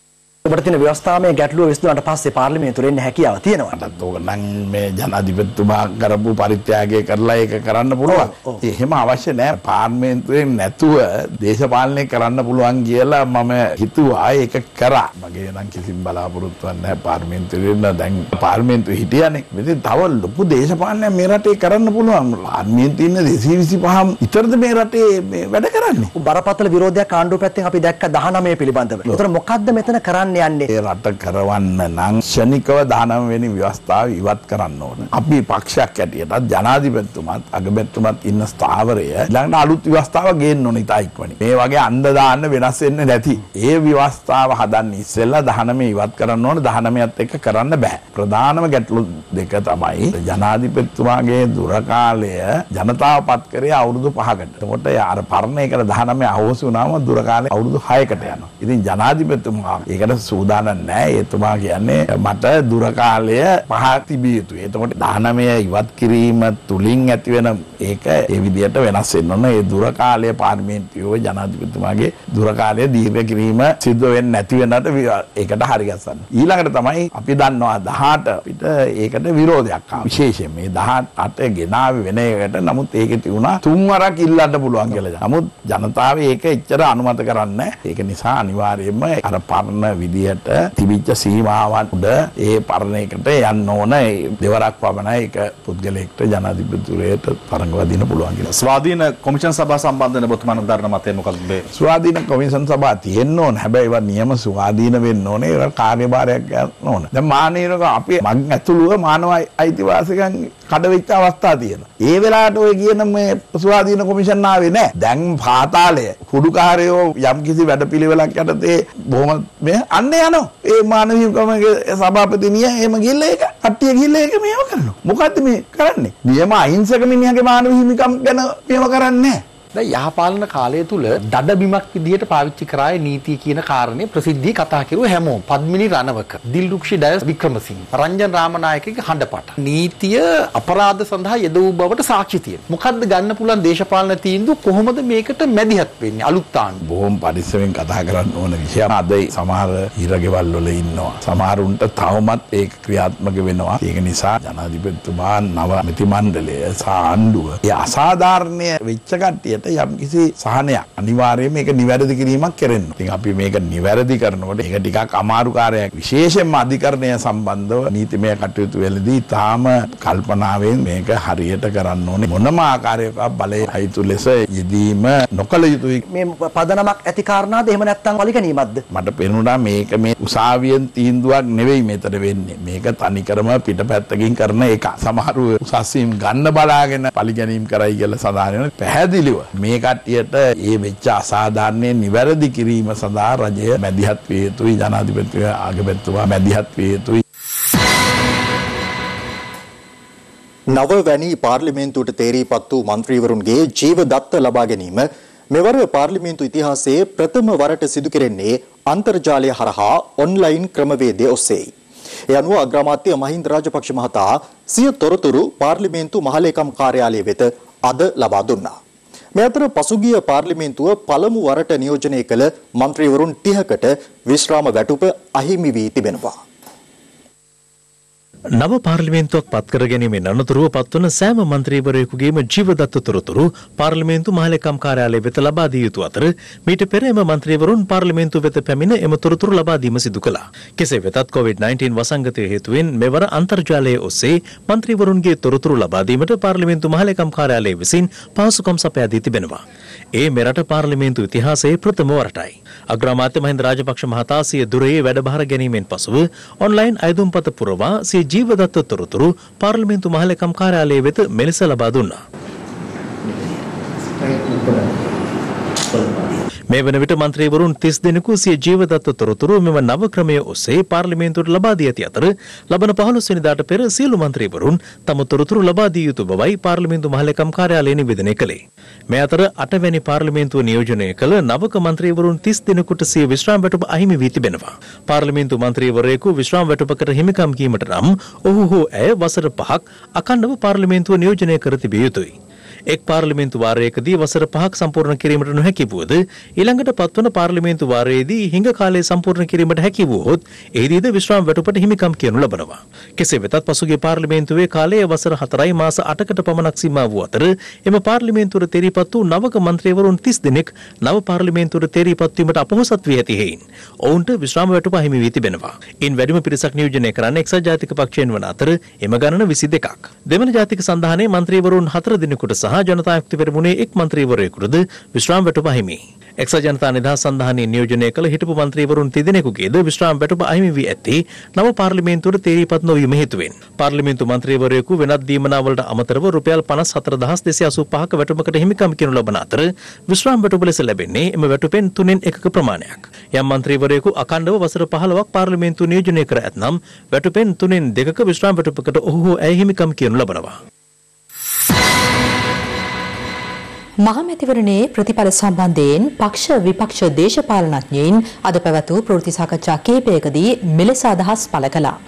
ඔබට තියෙන ව්‍යවස්ථාමය ගැටලුව විසඳුවාට පස්සේ පාර්ලිමේන්තුවේ එන්න හැකියාව තියෙනවා. අදත් ඕක නම් මේ ජනාධිපතිතුමා කරපු පරිත්‍යාගය කරලා ඒක කරන්න පුළුවන්. එහෙම අවශ්‍ය නැහැ. පාර්ලිමේන්තුවෙන් නැතුව දේශපාලනය කරන්න පුළුවන් කියලා මම හිතුවා. ඒක කරා. මගේ නම් කිසිම බලාපොරොත්තුවක් නැහැ පාර්ලිමේන්තුවෙන්. දැන් පාර්ලිමේන්තුවේ හිටියානේ. ඉතින් තව ලොකු දේශපාලනයක් මේ රටේ කරන්න පුළුවන්. පාර්ලිමේන්තුවේ ඉන්න දෙසිය විසිපහම විතරද මේ රටේ මේ වැඩ කරන්නේ. බරපතල විරෝධයක් ආණ්ඩුව පැත්තෙන් අපි දැක්ක දහනවය පිළිබඳව. ඒතර මොකද්ද මෙතන කරන්න යන්නේ? ඒ රට කරවන්න නම් ශනිකව දහනවය වෙනි ව්‍යවස්ථාව ඉවත් කරන්න ඕන. අපි පක්ෂයක් ඇටියටත් ජනාධිපතිතුමත් අගමැතිතුමත් ඉන්න ස්ථාවරය ඊළඟට අලුත් ව්‍යවස්ථාව ගේන්න ඕන ඉතා ඉක්මනින්. මේ වගේ අන්ධ දාන්න වෙනස් වෙන්නේ නැති. ඒ ව්‍යවස්ථාව හදන්න ඉස්සෙල්ලා දහනවය ඉවත් කරන්න ඕන. දහනවයත් එක්ක කරන්න බෑ. ප්‍රධානම ගැටලු දෙක තමයි ජනාධිපතිතුමාගේ දුර කාලය ජනතාව පත් කරේ අවුරුදු පහකට. එතකොට අර පරණ එකට දහනවය අහෝසි වුණාම දුර කාලේ අවුරුදු හයකට යනවා. ඉතින් ජනාධිපතිතුමා ඒකට සූදානම් නැහැ. එතුමා කියන්නේ මට දුර කාලය පහක් තිබිය යුතුයි. එතකොට දහනවය ඉවත් කිරීම තුලින් ඇති වෙන ඒක ඒ විදිහට වෙනස් වෙන්න ඕන. ඒ දුර කාලය පාර්ලිමේන්තුවේ ජනාධිපතිතුමාගේ දුර කාලය දීර්ඝ කිරීම සිද්ධ වෙන්නේ නැති වෙනට ඒකට හරි ගස්සන්න. ඊළඟට තමයි අපි දන්නවා දහඅට අපිට ඒකට විරෝධයක් ආවා. විශේෂයෙන් මේ දහඅට ගෙනාවේ වෙන එකට. නමුත් ඒකේ තිබුණා තුන් වරක් ඉල්ලන්න පුළුවන් කියලා. නමුත් ජනතාව ඒක එච්චර අනුමත කරන්නේ. ඒක නිසා අනිවාර්යයෙන්ම අර පරණ විදියට තිබිච්ච සීමාවන් උඩ ඒ පරණ එකට යන්න ඕන. දෙවරක් පමණයි ඒක පුද්ගලයෙක්ට ජනාධිපතිතුරයට තරඟ වදින්න පුළුවන් කියලා. ස්වාධීන කොමිෂන් සභා සම්බන්ධන ඔබතුමාන දරන මතය මොකක්ද මේ? ස්වාධීන කොමිෂන් සභා තියෙන්න ඕන. හැබැයි ඒවා නියම ස්වාධීන වෙන්න ඕනේ. ඒවා කාර්යභාරයක් ගන්න ඕන. දැන් මානවීයක අපි මග් ඇතුළුව මානව අයිතිවාසිකම් කඩවෙච්ච අවස්ථා තියෙනවා. ඒ වෙලාවට ඔය කියන මේ ස්වාධීන කොමිෂන් ආවේ නැහැ. දැන් පාතාලය කුඩුකාරයෝ යම් කිසි වැඩපිළිවෙලක් යටතේ බොහොම මේ අන්න යනවා. ඒ මානවීයකමගේ සභාපතිනිය එහෙම ගිහලා ඒක කට්ටිය ගිහලා ඒක මේව කරනවා. මොකද්ද මේ කරන්නේ? නියම අහිංසක මිනිහගේ මානව හිමිකම් ගැන මේව කරන්නේ නැහැ. දැන් යහපාලන කාලය තුල දඩබිමක් විදිහට පාවිච්චි කරායේ නීතිය කියන කාරණේ ප්‍රසිද්ධිය කතා කරුව හැමෝම. පද්මිනී රණවක, දිල්රුක්ෂි ඩයස් වික්‍රමසිංහ, රංජන් රාමනායකගේ හඬපට. නීතිය අපරාධ සඳහා යෙදවූ බවට සාක්ෂි තියෙනවා. මොකද්ද ගන්න පුළුවන් දේශපාලන තීන්දුව කොහොමද මේකට මැදිහත් වෙන්නේ අලුත් ආණ්ඩුව? බොහොම පරිස්සමෙන් කතා කරන්න ඕන විෂය. අද සමහර හිරගෙවල් වල ඉන්නවා. සමහරුන්ට තවමත් ඒක ක්‍රියාත්මක වෙනවා. ඒක නිසා ජනාධිපතිතුමා නව මැති මණ්ඩලය සහ ආණ්ඩුව ඒ අසාධාරණය වෙච්ච කට්ටියට යම් කිසි සහනයක් අනිවාර්යයෙන් මේක නිවැරදි කිරීමක් කරන්න. ඉතින් අපි මේක නිවැරදි කරනකොට ඒක ටිකක් අමාරු කාර්යයක්. විශේෂයෙන්ම අධිකරණය සම්බන්ධව නීතිමය කටයුතු වලදී තාම කල්පනාවෙන් මේක හරියට කරන්න ඕනේ. මොනම ආකාරයක බලය අයිතු ලෙස යෙදීම නොකළ යුතුයි. මේ පදනමක් ඇති කාරණාද එහෙම නැත්නම් වලිගැනීමක්ද? මට පෙනුණා මේක මේ උසාවියෙන් තීන්දුවක් නෙවෙයි මෙතන වෙන්නේ. මේක තනිකරම පිටපැත්තකින් කරන එක. සමහරු උසස්වීම් ගන්න බලාගෙන පරිගැනීම් කරයි කියලා සඳහන් වෙනවා. පැහැදිලිව මේ කට්ටියට ඒ වෙච්ච අසාධාරණේ නිවැරදි කිරීම සඳහා රජය මැදිහත් විය යුතුයි. ජනාධිපතිතුමා ආගමැතිතුමා මැදිහත් විය යුතුයි. නවවැනි පාර්ලිමේන්තුවට තේරීපත් වූ මන්ත්‍රීවරුන්ගේ ජීව දත්ත ලබා ගැනීම මෙවර පාර්ලිමේන්තු ඉතිහාසයේ ප්‍රථම වරට සිදු කෙරෙන්නේ අන්තර්ජාලය හරහා ඔන්ලයින් ක්‍රමවේදය ඔස්සේයි. ඒ අනුව අග්‍රාමාත්‍ය මහින්ද රාජපක්ෂ මහතා සිය තොරතුරු පාර්ලිමේන්තු මහලේකම් කාර්යාලය වෙත අද ලබා දුන්නා. මේ අතර පසුගිය පාර්ලිමේන්තුව පළමු වරට නියෝජනය කළ මන්ත්‍රීවරුන් තිහකට විශ්‍රාම වැටුප අහිමි වී තිබෙනවා. නව පාර්ලිමේන්තුවක් පත් කර ගැනීමෙන් අනතුරුව පත්වන සෑම මන්ත්‍රීවරයෙකුගේම ජීවදත්ත තොරතුරු පාර්ලිමේන්තු මහලේකම් කාර්යාලය වෙත ලබා දිය යුතු අතර මීට පෙර එම මන්ත්‍රීවරුන් පාර්ලිමේන්තුව වෙත පැමිණ එම තොරතුරු ලබා දීම සිදු කළා. කෙසේ වෙතත් කොවිඩ් නයින්ටීන් වසංගතය හේතුවෙන් මෙවර අන්තර්ජාලයේ ඔස්සේ මන්ත්‍රීවරුන්ගේ තොරතුරු ලබා දීමට පාර්ලිමේන්තු මහලේකම් කාර්යාලය විසින් පහසුකම් සපයා දී තිබෙනවා. ඒ මෙරට පාර්ලිමේන්තු ඉතිහාසයේ ප්‍රථම වරටයි. අග්‍රාමාත්‍ය මහින්ද රාජපක්ෂ මහතා සිය දුරේ වැඩබාර ගැනීමෙන් පසුව ඔන්ලයින් අයදුම්පත පුරවා සිය ජීවදත්ත තොරතුරු පාර්ලිමේන්තු මහලේකම් කාර්යාලය වෙත මෙලෙස ලබා දුන්නා. මේ වන විට මන්ත්‍රීවරුන් තිස් දෙනෙකු සිය ජීවදත්ත තොරතුරු මෙම නව ක්‍රමය ඔස්සේ පාර්ලිමේන්තුවට ලබා දී ඇති අතර ලබන පහළොස් වෙනිදාට පෙර සියලු මන්ත්‍රීවරුන් තම තොරතුරු ලබා දිය යුතු බවයි පාර්ලිමේන්තු මහලේකම් කාර්යාලය නිවේදනය කළේ. මේ අතර අටවැනි පාර්ලිමේන්තුව නියෝජනය කළ නවක මන්ත්‍රීවරුන් තිස් දෙනෙකුට සිය විශ්‍රාම වැටුප අහිමි වී තිබෙනවා. පාර්ලිමේන්තු මන්ත්‍රීවරයෙකු විශ්‍රාම වැටුපකට හිමිකම් කීමට නම් ඔහු හෝ ඇය වසර පහක් අඛණ්ඩව පාර්ලිමේන්තුව නියෝජනය කර තිබිය යුතුයි. එක් පාර්ලිමේන්තු වාරයකදී වසර පහක් සම්පූර්ණ කිරීමට නොහැකි වුවද ඊළඟට පත්වන පාර්ලිමේන්තු වාරයේදී හිඟ කාලය සම්පූර්ණ කිරීමට හැකි වුවහොත් එහිදීද විශ්‍රාම වැටුපට හිමිකම් කියනු ලබනවා. කෙසේ වෙතත් පසුගිය පාර්ලිමේන්තුවේ කාලය වසර හතරයි මාස අටකට පමණක් සීමා වූ අතර එම පාර්ලිමේන්තුවට තේරීපත් වූ නවක මන්ත්‍රීවරුන් තිස් දෙනෙක් නව පාර්ලිමේන්තුවට තේරීපත් වීමට අපොහොසත් වී ඇති හේයින් ඔවුන්ට විශ්‍රාම වැටුප හිමි වී තිබෙනවා. ඉන් වැඩිම පිරිසක් නියෝජනය කරන්නේ එක්සත් ජාතික පක්ෂයෙන් වන අතර එම ගණන විසි දෙකක්. දෙවන ජාතික සන්ධානයේ මන්ත්‍රීවරුන් හතර දෙනෙකුට සහ ජනතා යුක්ති පෙරමුණේ එක් මන්ත්‍රීවරයෙකුටද විශ්‍රාම වැටුප හිමි. එක්සත් ජනතා නිදහස් සන්ධානයේ නියෝජනය කළ හිටපු මන්ත්‍රීවරුන් තිදෙනෙකුගේද විශ්‍රාම වැටුප අහිමි වී ඇත්තේ නව පාර්ලිමේන්තුවට තේරීපත් නොවීම හේතුවෙන්. පාර්ලිමේන්තු මන්ත්‍රීවරයෙකු වෙනත් දීමනාවලට අමතරව රුපියල් පනස් හතර දහස් දෙසිය අසූ පහක වැටුමකට හිමිකම් කියනු ලබන අතර විශ්‍රාම වැටුප ලෙස ලැබෙන්නේ එම වැටුපෙන් තුනෙන් එකක ප්‍රමාණයක්. යම් මන්ත්‍රීවරයෙකු අඛණ්ඩව වසර පහළොවක් පාර්ලිමේන්තු නියෝජනය කර ඇතනම් වැටුපෙන් තුනෙන් දෙකක විශ්‍රාම වැටුපකට ඔහු හෝ ඇය හිමිකම් කියනු ලබනවා. මහමැතිවරණයේ ප්‍රතිඵල සම්බන්ධයෙන් පක්ෂ විපක්ෂ දේශපාලනඥයින් අද පැවැත් වූ ප්‍රවෘත්ති සාකච්ඡා කිහිපයකදී මෙලෙස අදහස් පළ කළා.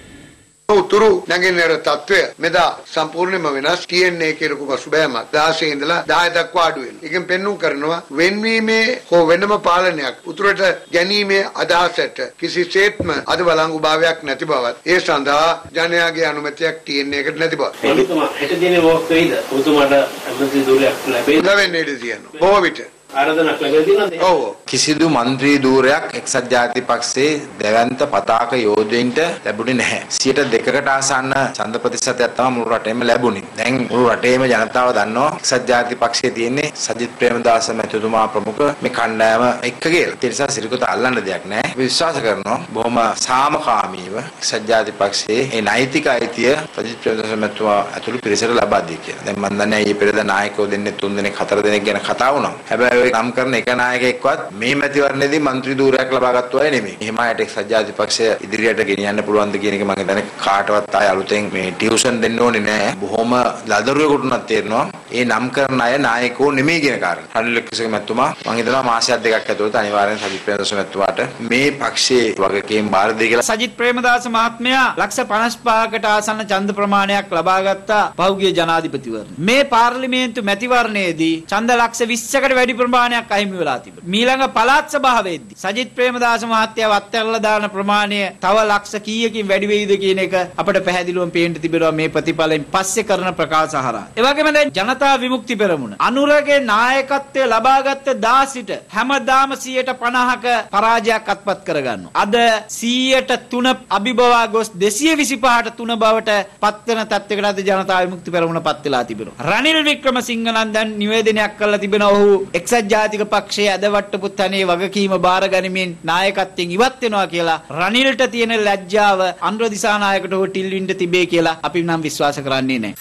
උතුරු නැගෙනහිර තත්ත්වය මෙදා සම්පූර්ණයෙන්ම වෙනස්. ටී එන් ඒ කියලකු පසුබෑමක් දහසේ ඉඳලා දහය දක්වා අඩු වෙනවා. ඒකෙන් පෙන්වු කරනවා වෙන්වීමේ හෝ වෙනම පාලනයක් උතුරට ගැනීමේ අදහසට කිසිසේත්ම අද බලංගු භාවයක් නැති බවත් ඒ සඳහා ජනයාගේ අනුමැතියක් ටී එන් ඒකට නැති බව. එතුමා හෙට දිනේ මොකක් වෙයිද? උතුමාට අමති දුරයක් ලැබෙයි. ලැබෙන්නේ ඉඳී තියෙනවා. බොහෝ විට ආරාධනාවක් ලැබෙලා තියෙනවද? ඔව්. කිසිදු മന്ത്രി ධූරයක් එක්සත් ජාතික පක්ෂයේ දෙවන්ත පතාක යෝධයින්ට ලැබුණේ නැහැ. සියයට දෙකකට ආසන්න ඡන්ද ප්‍රතිශතයක් තමයි මුළු රටේම ලැබුණේ. දැන් මුළු රටේම ජනතාව දන්නවා එක්සත් ජාතික පක්ෂයේ තියෙන්නේ සජිත් ප්‍රේමදාස මැතිතුමා ප්‍රමුඛ මේ කණ්ඩායම එක්ක කියලා. ඒ නිසා සිරිකොත අල්ලන්න දෙයක් නැහැ. විශ්වාස කරනවා බොහොම සාමකාමීව එක්සත් ජාතික පක්ෂයේ ඒ නෛතික අයිතිය සජිත් ප්‍රේමදාස මැතිතුමා ඇතුළු පිරිසට ලබා දී කියලා. දැන් මම දන්නේ ඊයේ පෙරේද නායකයෝ දෙන්නේ තුන් දෙනෙක් හතර දෙනෙක් ගැන කතා වුණා. හැබැයි ඔය නම් කරන එක නායකයෙක්වත් මේ මැතිවරණයේදී മന്ത്രി ධූරයක් ලබා ගත්තා අය නෙමෙයි. එහෙම අයට එක්සත් ජාතික පක්ෂය ඉදිරියට ගෙනියන්න පුළුවන්ද කියන එක මම හිතන්නේ කාටවත් ආය අලුතෙන් මේ ටියුෂන් දෙන්න ඕනේ නෑ. බොහොම ලදරුවෙකුට උනත් තේරෙනවා ඒ නම් කරන අය නායකයෝ නෙමෙයි කියන කාරණා. රනිල් වික්‍රමසිංහ මැතිතුමා මම හිතනවා මාසයක් දෙකක් ඇතුළත අනිවාර්යෙන් සජිත් ප්‍රේමදාස මැතිතුමාට මේ පක්ෂයේ වගකීම් බාර දෙයි කියලා. සජිත් ප්‍රේමදාස මහත්මයා ලක්ෂ පනස් පහකට ආසන්න ඡන්ද ප්‍රමාණයක් ලබා ගත්තා පහුගිය ජනාධිපතිවරණ. මේ පාර්ලිමේන්තු මැතිවරණයේදී ඡන්ද ලක්ෂ විස්සකට වැඩි ප්‍රමාණයක් අහිමි වෙලා තිබෙනවා. මීළඟ පළාත් සභාවේදී සජිත් ප්‍රේමදාස මහත්තයා වත්තරලා දාන ප්‍රමාණය තව ලක්ෂ කීයකින් වැඩි වෙයිද කියන එක අපිට පැහැදිලිවම පේන්න තිබෙනවා මේ ප්‍රතිඵලෙන් පස්සේ කරන ප්‍රකාශ හරහා. ඒ වගේම දැන් ජනතා විමුක්ති පෙරමුණ අනුරගේ නායකත්වය ලබාගත් දාසිට හැමදාම සියයට පනහක පරාජයක් අත්පත් කරගන්නවා. අද සියයට තුන අභිබවා ගොස් දෙසිය විසිපහට තුන බවට පත්වන තත්ත්වයකට අද ජනතා විමුක්ති පෙරමුණ පත් වෙලා තිබෙනවා. රනිල් වික්‍රමසිංහ නම් දැන් නිවේදනයක් කරලා තිබෙනවා. ඔහු එක්සත් ජාතික පක්ෂයේ අදවට්ටපු තනේ වගකීම බාර ගනිමින් නායකත්වයෙන් ඉවත් වෙනවා කියලා රනිල්ට තියෙන ලැජ්ජාව අනුර දිසානායකට හෝ ටිල්වින්ට තිබේ කියලා අපි නම් විශ්වාස කරන්නේ නැහැ.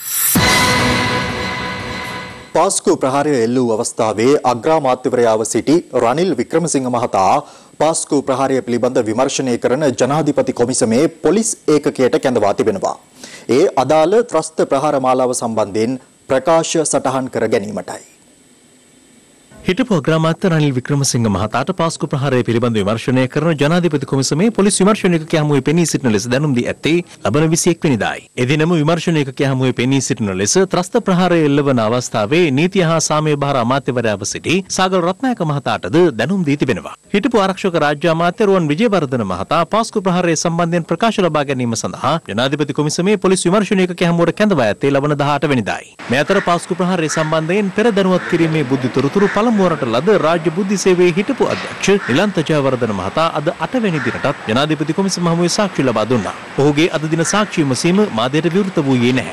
පාස්කු ප්‍රහාරය එල්ල වූ අවස්ථාවේ අග්‍රාමාත්‍යවරයාව සිටි රනිල් වික්‍රමසිංහ මහතා පාස්කු ප්‍රහාරය පිළිබඳ විමර්ශනය කරන ජනාධිපති කොමිසමේ පොලිස් ඒකකයට කැඳවා තිබෙනවා. ඒ අදාළ ත්‍රස්ත ප්‍රහාර මාලාව සම්බන්ධයෙන් ප්‍රකාශ සටහන් කර ගැනීමටයි. හිටපු අග්‍රාමාත්‍ය රනිල් වික්‍රමසිංහ මහතාට පාස්කු ප්‍රහාරය පිළිබඳ විමර්ශනය කරන ජනාධිපති කොමිසමේ පොලිස් විමර්ශනයක හමුවේ පෙනී සිටින ලෙස දැනුම් දී ඇත්තේ ලබන විසි එක් වෙනිදායි. එදිනම විමර්ශනයක හමුවේ පෙනී සිටින ලෙස ත්‍රස්ත ප්‍රහාරය එල්ලවන අවස්ථාවේ නීතිය හා සාමය භාර අමාත්‍යවරයාව සිටි සාගර රත්නායක මහතාටද දැනුම් දී තිබෙනවා. හිටපු ආරක්ෂක රාජ්‍ය අමාත්‍ය රුවන් විජේවර්ධන මහතා පාස්කු ප්‍රහාරය සම්බන්ධයෙන් ප්‍රකාශ ලබා ගැනීම සඳහා ජනාධිපති කොමිසමේ පොලිස් විමර්ශනයක හමුවට කැඳවා ඇත්තේ ලබන දහඅට වෙනිදායි. මේ අතර පාස්කු ප්‍රහාරය සම්බන්ධයෙන් පෙර දැනුවත් කිරීමේ බුද්ධි තොරතුරු පළමු වරට ලද රාජ්‍ය බුද්ධි සේවයේ හිටපු අධ්‍යක්ෂ නිලන්ත ජයවර්ධන මහතා අද අට වෙනි දිනටත් ජනාධිපති කොමිසම හමුවේ සාක්ෂි ලබා දුන්නා. ඔහුගේ අද දින සාක්ෂි විමසීම මාධ්‍යට විවෘත වූයේ නැහැ.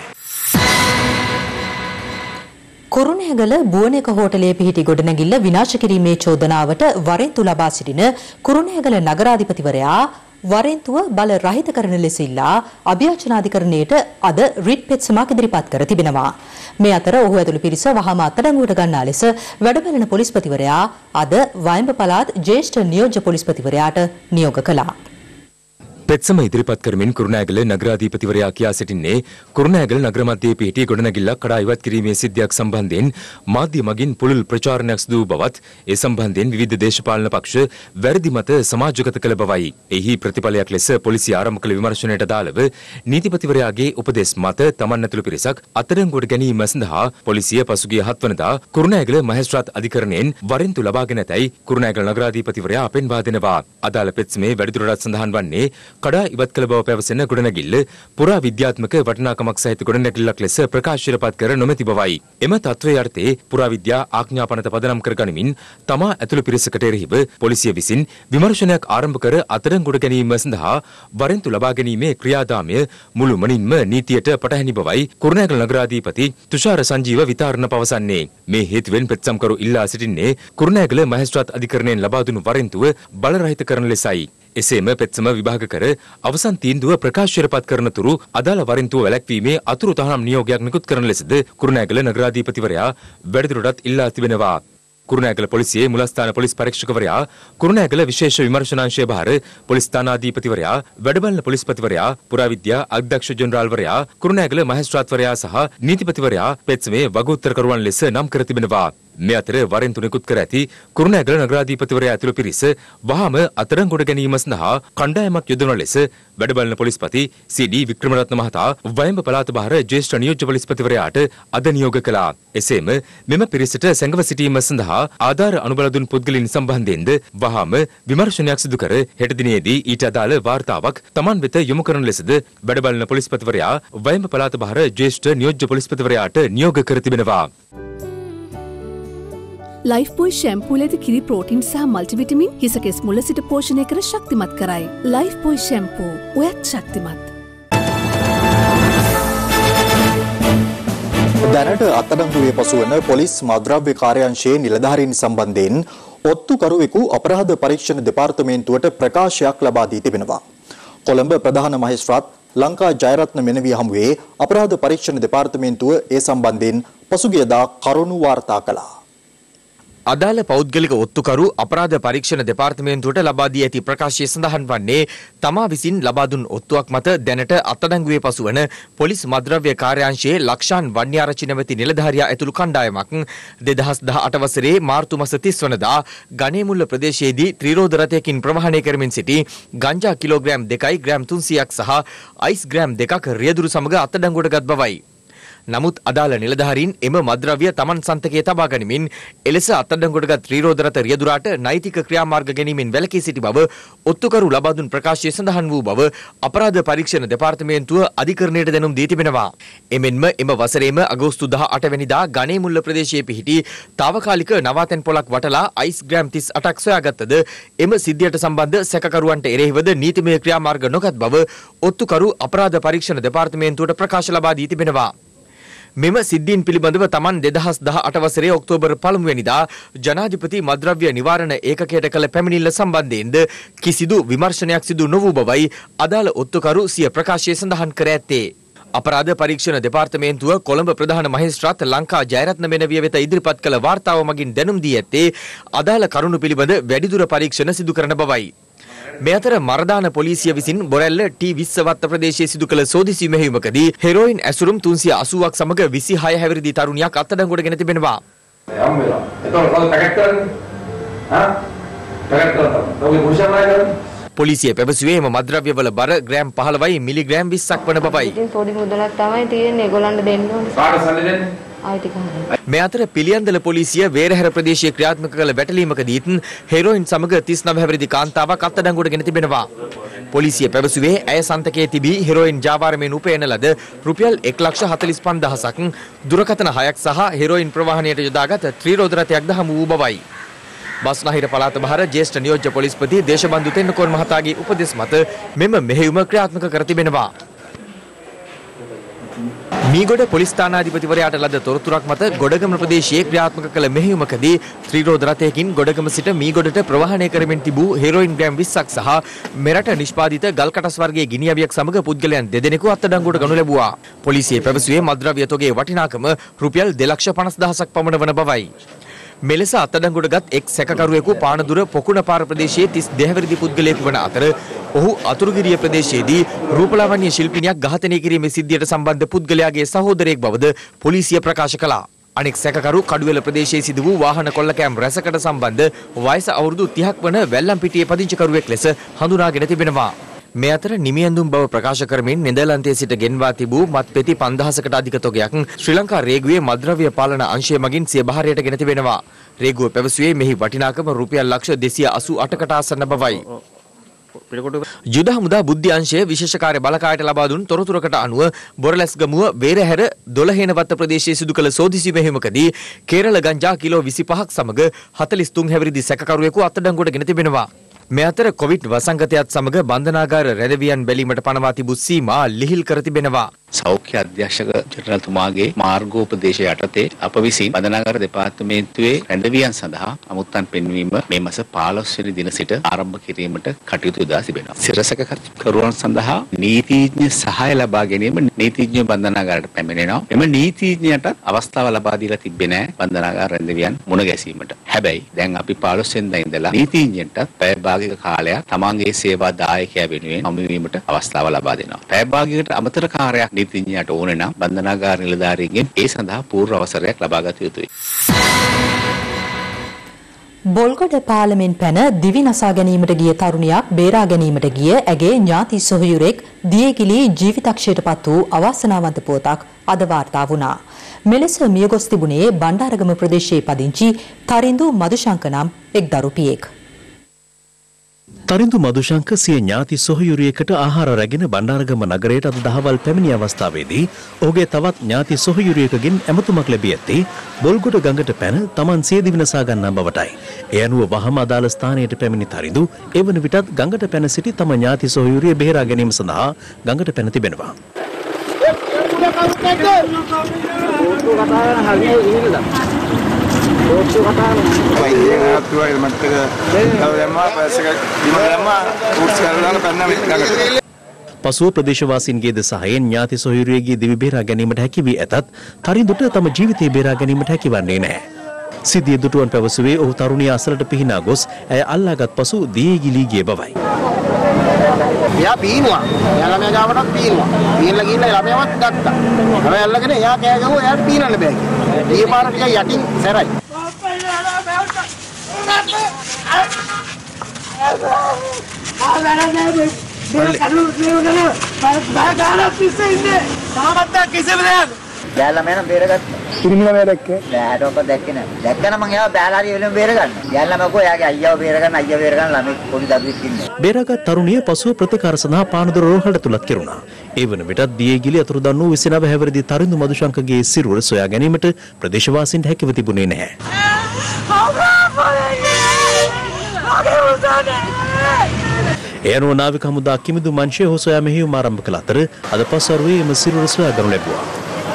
කුරුණෑගල බුවනේක හෝටලයේ පිහිටි ගොඩනැගිල්ල විනාශ කිරීමේ චෝදනාවට වරෙන්තු ලබා සිටින කුරුණෑගල නගරාධිපතිවරයා වරෙන්තුව බල රහිත කරන ලෙස ඉල්ලා අභියාචනාධිකරණයට අද රිට් පෙත්සමක් ඉදිරිපත් කර තිබෙනවා. මේ අතර ඔහු ඇතුළු පිරිස වහම අත්අඩංගුවට ගන්නා ලෙස වැඩබලන පොලිස්පතිවරයා අද වයඹ පළාත් ජ්‍යෙෂ්ඨ නියෝජ්‍ය පොලිස්පතිවරයාට නියෝග කළා. පෙත්සම ඉදිරිපත් කරමින් කුරුණෑගල නගරාධිපතිවරයා කියා සිටින්නේ කුරුණෑගල නගර මැදයේ පිහිටි ගොඩනැගිල්ලක් කඩා ඉවත් කිරීමේ සිද්ධියක් සම්බන්ධයෙන් මාධ්‍ය මගින් පුළුල් ප්‍රචාරණයක් සිදු වූ බවත් ඒ සම්බන්ධයෙන් විවිධ දේශපාලන පක්ෂ වැරදි මත සමාජගත කළ බවයි. එහි ප්‍රතිඵලයක් ලෙස පොලිසිය ආරම්භ කළ විමර්ශනයට අදාළව නීතිපතිවරයාගේ උපදෙස් මත තමන් ඇතුළු පිරිසක් අත්අඩංගුවට ගැනීම සඳහා පොලිසිය පසුගිය හත් වනදා කුරුණෑගල මහේස්ත්‍රාත් අධිකරණයෙන් වරෙන්තු ලබාගෙන ඇතැයි කුරුණෑගල නගරාධිපතිවරයා පෙන්වා දෙනවා. අදාළ පෙත්සමේ වැඩිදුරටත් සඳහන් වන්නේ කඩා ඉවත් කළ බව පැවසෙන ගොඩනැගිල්ල පුරා විද්‍යාත්මක වටිනාකමක් සහිත ගොඩනැගිල්ලක් ලෙස ප්‍රකාශයටපත් කර නොමැති බවයි. එම තත්ත්වයේ යටතේ පුරා විද්‍යා ආඥාපනත පදනම් කරගනිමින් තමා ඇතුළු පිරිසකට එරෙහිව පොලිසිය විසින් විමර්ශනයක් ආරම්භ කර අත්අඩංගුවට ගැනීම සඳහා වරෙන්තු ලබා ගැනීමේ ක්‍රියාදාමය මුළුමනින්ම නීතියට පටහැනි බවයි කුරුණෑගල නගරාධිපති තුෂාර සංජීව විතාරණ පවසන්නේ. මේ හේතුවෙන් පෙත්සම්කරු ඉල්ලා සිටින්නේ කුරුණෑගල මහේස්ත්‍රාත් අධිකරණයෙන් ලබා දුණු වරෙන්තුව බලරහිත කරන ලෙසයි. එසේම පෙත්සම විභාග කර අවසන් තීන්දුව ප්‍රකාශයටපත් කරන තුරු අදාළ වරෙන්තුව වැළැක්වීමේ අතුරු තහනම් නියෝගයක් නිකුත් කරන ලෙසද කුරුණෑගල නගරාධිපතිවරයා වැඩිදුරටත් ඉල්ලා තිබෙනවා. කුරුණෑගල පොලිසියේ මුලස්ථාන පොලිස් පරීක්ෂකවරයා, කුරුණෑගල විශේෂ විමර්ශනාංශය භාර පොලිස් ස්ථානාධිපතිවරයා, වැඩබලන පොලිස්පතිවරයා, පුරාවිද්‍යා අධ්‍යක්ෂ ජෙනරාල්වරයා, කුරුණෑගල මහේස්ත්‍රාත්වරයා සහ නීතිපතිවරයා පෙත්සමේ වගඋත්තරකරුවන් ලෙස නම් කර තිබෙනවා. මේ අතර වරෙන්තු නිකුත් කර ඇති කුරුණෑගල නගරාධිපතිවරයා ඇතුළු පිරිස වහාම අත්අඩංගුවට ගැනීම සඳහා කණ්ඩායමක් යොදවන ලෙස වැඩබලන පොලිස්පති සී.ඩී. වික්‍රමරත්න මහතා වයඹ පළාත බාර ජ්‍යෙෂ්ඨ නියෝජ්‍ය පොලිස්පතිවරයාට අද නියෝග කළා. එසේම මෙම පිරිසට සැඟව සිටීම සඳහා ආධාර අනුබල දුන් පුද්ගලයන් සම්බන්ධයෙන්ද වහාම විමර්ශනයක් සිදු කර හෙට දිනේදී ඊට අදාළ වාර්තාවක් තමන් වෙත යොමු කරන ලෙසද වැඩබලන පොලිස්පතිවරයා වයඹ පළාත බාර ජ්‍යෙෂ්ඨ නියෝජ්‍ය පොලිස්පතිවරයාට නියෝග කර තිබෙනවා. ලයිෆ් බොයි ෂැම්පූල ඇති කිරි ප්‍රෝටින් සහ මල්ටිවිටමින් හිසකෙස් මුල සිට පෝෂණය කර ශක්තිමත් කරයි. ලයිෆ් බොයි ෂැම්පූ ඔයත් ශක්තිමත්. දැනට අත්අඩංගුවේ පසුවන පොලිස් මද්‍රව්‍ය කාර්යාංශයේ නිලධාරීන් සම්බන්ධයෙන් ඔත්තුකරුවෙකු අපරාධ පරීක්ෂණ දෙපාර්තමේන්තුවට ප්‍රකාශයක් ලබා දී තිබෙනවා. කොළඹ ප්‍රධාන මහේස්ත්‍රාත් ලංකා ජයරත්න මෙනවිය හමුවේ අපරාධ පරීක්ෂණ දෙපාර්තමේන්තුව ඒ සම්බන්ධයෙන් පසුගියදා කරුණු වාර්තා කළා. අදාළ පෞද්ගලික ඔත්තුකරු අපරාධ පරීක්ෂණ දෙපාර්තමේන්තුවට ලබා දී ඇති ප්‍රකාශය සඳහන් වන්නේ තමා විසින් ලබා දුන් ඔත්තුවක් මත දැනට අත්අඩංගුවේ පසුවන පොලිස් මද්‍රව්‍ය කාර්යාංශයේ ලක්ෂාන් වන්‍යාරච්චි නැමැති නිලධාරියා ඇතුළු කණ්ඩායමක් දෙදහස් දහඅට වසරේ මාර්තු මාස තිස් වනදා ගණේමුල්ල ප්‍රදේශයේදී ත්‍රිරෝද රථයකින් ප්‍රවාහනය කරමින් සිටි ගංජා කිලෝග්‍රෑම් දෙකයි ග්‍රෑම් තුන්සියයක් සහ අයිස් ග්‍රෑම් දෙකක් රියදුරු සමග අත්අඩංගුවට ගත් බවයි. නමුත් අදාළ නිලධාරීන් එම මද්‍රව්‍ය තමන් සන්තකයේ තබා ගනිමින් එලෙස අත්අඩංගුවටගත් ත්‍රිරෝද රථ රියදුරාට නෛතික ක්‍රියාමාර්ග ගැනීමෙන් වැළකී සිටි බව ඔත්තුකරු ලබා දුන් ප්‍රකාශයේ සඳහන් වූ බව අපරාධ පරීක්ෂණ දෙපාර්තමේන්තුව අධිකරණයට දැනුම් දී තිබෙනවා. එමෙන්ම එම වසරේම අගෝස්තු දහඅට වෙනිදා ගණේමුල්ල ප්‍රදේශයේ පිහිටි තාවකාලික නවාතැන් පොලක් වටලා අයිස් ග්‍රෑම් තිස් අටක් සොයාගත්තද එම සිද්ධියට සම්බන්ධ සැකකරුවන්ට එරෙහිවද නීතිමය ක්‍රියාමාර්ග නොගත් බව ඔත්තුකරු අපරාධ පරීක්ෂණ දෙපාර්තමේන්තුවට ප්‍රකාශ ලබා දී තිබෙනවා. මෙම සිද්ධීන් පිළිබඳව තමන් දෙදහස් දහඅට වසරේ ඔක්තෝබර් පළමුවෙනිදා ජනාධිපති මද්‍රව්‍ය නිවාරණ ඒකකයට කළ පැමිණිල්ල සම්බන්ධයෙන්ද කිසිදු විමර්ශනයක් සිදු නොවූ බවයි අදාළ ඔත්තුකරු සිය ප්‍රකාශයේ සඳහන් කර ඇත්තේ. අපරාධ පරීක්ෂණ දෙපාර්තමේන්තුව කොළඹ ප්‍රධාන මහේස්ත්‍රාත් ලංකා ජයරත්න මෙනවිය වෙත ඉදිරිපත් කළ වාර්තාව මගින් දැනුම් දී ඇත්තේ අදාළ කරුණු පිළිබඳ වැඩිදුර පරීක්ෂණ සිදු කරන බවයි. මේ අතර මරදාන පොලිසිය විසින් බොරැල්ල ටී විස්ස වත්ත ප්‍රදේශයේ සිදු කළ සෝදිසි මෙහෙයුමකදී හෙරෝයින් ඇසුරුම් තුන්සිය අසූවක් සමග විසිහය හැවිරිදි තරුණියක් අත්අඩංගුවට ගෙන තිබෙනවා. යම් වෙලා. එතකොට කොහොමද පැකට් කරන්නේ? හා? පැකට් කරනවා. ඔගේ පුරුෂයන්ලා කරන්නේ. පොලිසිය පැවසුවේ එම මද්‍රව්‍යවල බර ග්‍රෑම් පහළොවයි මිලිග්‍රෑම් විස්සක් වන බවයි. ඉතින් පොඩි මුදලක් තමයි තියෙන්නේ ඒගොල්ලන්ට දෙන්න ඕනේ. කාට සල්ලි දෙන්නේ? මේ අතර පිළියන්දල පොලිසිය වේරහැර ප්‍රදේශයේ ක්‍රියාත්මක කළ වැටලීමකදීත් හෙරෝයින් සමග තිස් නව හැවිරිදි කාන්තාවක් අත්අඩංගුවට ගෙන තිබෙනවා. පොලිසිය පැවසුවේ ඇය සන්තකයේ තිබී හෙරෝයින් ජාවාරමෙන් උපයන ලද රුපියල් එක් ලක්ෂ හතළිස් පන්දහසක් දුරකථන හයක් සහ හෙරෝයින් ප්‍රවාහනයට යොදාගත් ත්‍රිරෝද රථයක්ද හමු වූ බවයි. බස්නාහිර පළාත බහර ජ්‍යෙෂ්ඨ නියෝජ්‍ය පොලිස්පති දේශබන්දු තෙන්නකෝන් මහතාගේ උපදෙස් මත මෙම මෙහෙයුම ක්‍රියාත්මක කර තිබෙනවා. මීගොඩ පොලිස් ස්ථානාධිපතිවරයාට ලද තොරතුරක් මත ගොඩගම ප්‍රදේශයේ ක්‍රියාත්මක කළ මෙහෙයුමකදී ත්‍රිරෝද රථයකින් ගොඩගම සිට මීගොඩට ප්‍රවාහනය කරමින් තිබූ හෙරෝයින් ග්‍රෑම් විස්සක් සහ මෙරට නිෂ්පාදිත ගල් කටස් වර්ගයේ ගිනි අවියක් සමග පුද්ගලයන් දෙදෙනෙකු අත්අඩංගුවට ගනු ලැබුවා. පොලිසිය පැවසුවේ මද්‍රව්‍ය තොගේ වටිනාකම රුපියල් දෙලක්ෂ පනස් දහසක් පමණ වන බවයි. මෙලෙස අත්අඩංගුවටගත් එක් සැකකරුවෙකු පානදුර පොකුණපාර ප්‍රදේශයේ තිස් දෙහැවිරිදි පුද්ගලයෙකු වන අතර ඔහු අතුරුගිරිය ප්‍රදේශයේදී රූපලාවන්‍ය ශිල්පිනියක් ඝාතනය කිරීමේ සිද්ධියට සම්බන්ධ පුද්ගලයාගේ සහෝදරයෙක් බවද පොලිසිය ප්‍රකාශ කළා. අනෙක් සැකකරු කඩුවෙල ප්‍රදේශයේ සිදු වූ වාහන කොල්ලකෑම් රැසකට සම්බන්ධ වයස අවුරුදු තිහක් වන වැල්ලම්පිටියේ පදිංචිකරුවෙක් ලෙස හඳුනාගෙන තිබෙනවා. මේ අතර නිමියඳුම් බව ප්‍රකාශ කරමින් නෙදර්ලන්තයේ සිට ගෙන්වා තිබූ මත්පෙති පන්දහසකට අධික තොගයක් ශ්‍රී ලංකා රේගුවේ මද්‍රව්‍ය පාලන අංශය මගින් සිය බහරයට ගෙන තිබෙනවා. රේගුව පැවසුවේ මෙහි වටිනාකම රුපියල් ලක්ෂ දෙසිය අසූ අටකට ආසන්න බවයි. යුද හමුදා බුද්ධි අංශය විශේෂ කාර්ය බලකායට ලබා දුන් තොරතුරකට අනුව බොරලැස්ගමුව වේරහැර දොළහේනවත්ත ප්‍රදේශයේ සිදු කළ සෝදිසි මෙහෙයුමකදී කේරළ ගංජා කිලෝ විසිපහක් සමග හතළිස් තුන් හැවිරිදි සැකකරුවෙකු අත්අඩංගුවට ගෙන තිබෙනවා. මේ අතර කොවිඩ් වසංගතයත් සමග බන්ධනාගාර රැඳවියන් බැලීමට පනවා තිබූ සීමා ලිහිල් කර තිබෙනවා. සෞඛ්‍ය අධ්‍යක්ෂක ජනරල්තුමාගේ මාර්ගෝපදේශ යටතේ අප විසින් බන්ධනාගාර දෙපාර්තමේන්තුවේ රැඳවියන් සඳහා අමුත්තන් පෙන්වීම මේ මාස පහළොස් වෙනි දින සිට ආරම්භ කිරීමට කටයුතු යොදා තිබෙනවා. සිරසකකරුවන් සඳහා නීතිඥ සහාය ලබා ගැනීම නීතිඥ බන්ධනාගාරයට පැමිණෙනවා. එම නීතිඥයට අවස්ථාව ලබා දීලා තිබෙන්නේ නැහැ බන්ධනාගාර රැඳවියන් මුණ ගැසීමට. හැබැයි දැන් අපි පහළොස් වෙනිදා ඉඳලා නීතිඥයට පැය භාගයක කාලයක් තමන්ගේ සේවා දායකයා වෙනුවෙන් හමුවීමට අවස්ථාව ලබා දෙනවා. පැය භාගයකට අමතර කාර්යයක් නීතිඥයාට ඕනේ නම් බන්ධනාගාර නිලධාරීන්ගෙන් ඒ සඳහා පූර්ව අවසරයක් ලබා ගත යුතුයි. බොල්ගොඩ පාර්ලිමේන්තු පැන දිවි නසා ගැනීමට ගිය තරුණියක් බේරා ගැනීමට ගිය ඇගේ ඥාති සොහොයුරෙක් දියගිලී ජීවිතක්ෂයටපත් වූ අවාසනාවන්ත පුවතක් අද වාර්තා වුණා. මෙලෙස මියගොස් තිබුණේ බණ්ඩාරගම ප්‍රදේශයේ පදිංචි තරිඳු මදුශංක නම් එක් දරුපියෙක්. තරිඳු මදුශංක සිය ඥාති සොහොයුරියකට ආහාර රැගෙන බණ්ඩාරගම නගරයට අද දහවල් පැමිණි අවස්ථාවේදී ඔහුගේ තවත් ඥාති සොහොයුරියකගෙන් ඇමතුමක් ලැබී ඇත්තේ බොල්ගොඩ ගඟට පැන තමන් සිය දිවි නසා ගන්නා බවටයි. ඒ අනුව වහම අදාළ ස්ථානයට පැමිණි තරිඳු එවන විටත් ගඟට පැන සිටි තම ඥාති සොහොයුරිය බේරා ගැනීම සඳහා ගඟට පැන තිබෙනවා. පසුව ප්‍රදේශවාසීන්ගේද සහයෙන් ඥාති සොහොයුරියගේ දිවි බේරා ගැනීමට හැකි වී ඇතත් තරිඳුට තම ජීවිතය බේරා ගැනීමට හැකිවන්නේ නැහැ. සිද්ධිය දුටුවන් පැවසුවේ ඔහු තරුණිය අසලට පිහිනා ගොස් ඇය අල්ලාගත් පසු දියේ ගිලී ගිය බවයි. එයා පීනුවා. එයා ළමයා ගාවටත් පීනුවා. පීනලා ගිහිල්ලා ළමයාවත් ගත්තා. ළමයා අල්ලගෙන එයා කෑ ගැහුවා එයාට පීනන්න බෑ කියලා. ඊයේ පාර ටික යටින් සැරයි. බෑලා මම බේරගත්තා. පිරිමිලා මේ දැක්කේ. බෑට ඔක දැක්කේ නෑ. දැක්කම මම එයා බෑලා හරි එළම බේරගන්න. බෑලා මම කෝ එයාගේ අයියාව බේරගන්න අයියා බේරගන්න ළමයි පොඩි දරුවෙක් ඉන්නේ. බේරාගත් තරුණිය පසුව ප්‍රතිකාර සඳහා පානදුර රෝහලට තුලත් කෙරුණා. ඒ වන විටත් දියේගිලි අතුරුදන් වූ විසි නව හැවිරිදි තරිඳු මදුශංකගේ සිරුර සොයා ගැනීමට ප්‍රදේශවාසීන්ට හැකිව තිබුණේ නැහැ. ඒ අනුව නාවික හමුදා කිමිදු මංශය හෝ සොයා මෙහෙයුම ආරම්භ කළ අතර අද පස්වරුවේ එම සිරුර සොයා ගනු ලැබුවා.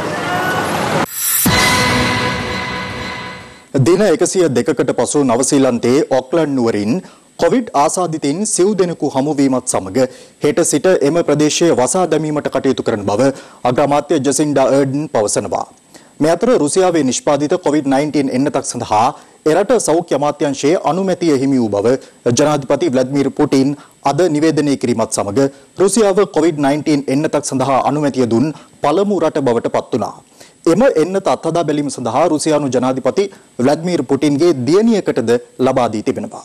දින එකසිය දෙකකට පසු නවසීලන්තයේ ඔක්ලන්ඩ් නුවරින් කොවිඩ් ආසාදිතයින් සිව් දෙනෙකු හමුවීමත් සමග හෙට සිට එම ප්‍රදේශයේ වසා දැමීමට කටයුතු කරන බව අග්‍රාමාත්‍ය ජසින්ඩා අර්ඩන් පවසනවා. මේ අතර රුසියාවේ නිෂ්පාදිත කොවිඩ් නයින්ටීන් එන්නතක් සඳහා එරට සෞඛ්‍ය අමාත්‍යාංශයේ අනුමැතිය හිමි වූ බව ජනාධිපති ව්ලාදිමිර් පුටින් අද නිවේදනය කිරීමත් සමග රුසියාව කොවිඩ් නයින්ටීන් එන්නතක් සඳහා අනුමැතිය දුන් පළමු රට බවට පත් වුණා. එම එන්නත අත්හදා බැලීම සඳහා රුසියානු ජනාධිපති ව්ලාදිමිර් පුටින්ගේ දියණියකටද ලබා දී තිබෙනවා.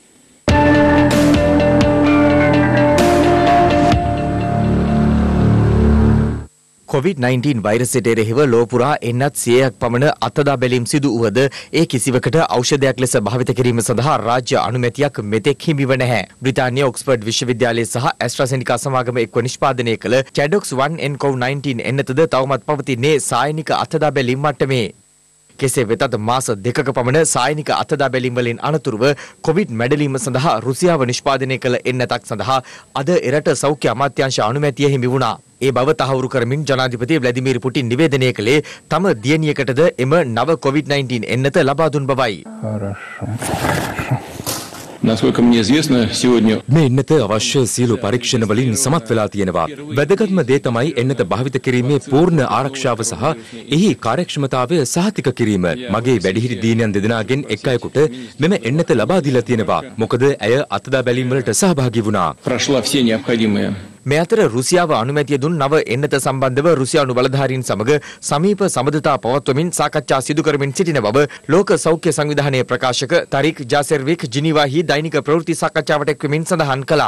කොවිඩ් නයින්ටීන් වෛරසයට එරෙහිව ලෝපුරා එන්නත් සියයක් පමණ අත්දා බැලීම් සිදු වුවද ඒ කිසිවකට ඖෂධයක් ලෙස භාවිත කිරීම සඳහා රාජ්‍ය අනුමැතියක් මෙතෙක් හිමිව නැහැ. බ්‍රිතාන්‍ය ඔක්ස්ෆර්ඩ් විශ්වවිද්‍යාලය සහ ඇස්ට්‍රාසෙනිකා සමාගම එක්ව නිෂ්පාදනය කළ චැඩොක්ස් වන් එන් කොව් නයින්ටීන් එන්නතද තවමත් පවතින්නේ සායනික අත්දා බැලීම් මට්ටමේ. කෙසේ වෙතත් මාස දෙකක පමණ සායනික අත්දා බැලීම් වලින් අනතුරුව කොවිඩ් මැඩලීම සඳහා රුසියාව නිෂ්පාදනය කළ එන්නතක් සඳහා අද එරට සෞඛ්‍ය අමාත්‍යාංශ අනුමැතිය හිමි වුණා. ඒ බව තහවුරු කරමින් ජනාධිපති ව්ලාදිමිර් පුටින් නිවේදනය කළේ තම දියණියකටද එම නව කොවිඩ් නයින්ටීන් එන්නත ලබා දුන් බවයි. Насколько мне известно, сегодня මේ එන්නත අවශ්‍ය සියලු පරීක්ෂණ වලින් සමත් වෙලා තියෙනවා. වැදගත්ම දේ තමයි එන්නත භාවිත කිරීමේ පූර්ණ ආරක්ෂාව සහ එහි කාර්යක්ෂමතාවය සහතික කිරීම. මගේ වැඩිහිටි දියණියන් දෙදෙනාගෙන් එක් අයෙකුට මෙම එන්නත ලබා දීලා තියෙනවා. මොකද ඇය අත්දා බැලීම් වලට සහභාගී වුණා. прошла все необходимые. මේ අතර රුසියාව අනුමැතිය දුන් නව එන්නත සම්බන්ධව රුසියානු බලධාරීන් සමග සමීප සබඳතා පවත්වමින් සාකච්ඡා සිදු කරමින් සිටින බව ලෝක සෞඛ්‍ය සංවිධානයේ ප්‍රකාශක තරික් ජාසර්වික් ජිනීවාහි දෛනික ප්‍රවෘත්ති සාකච්ඡාවට එක්වමින් සඳහන් කළා.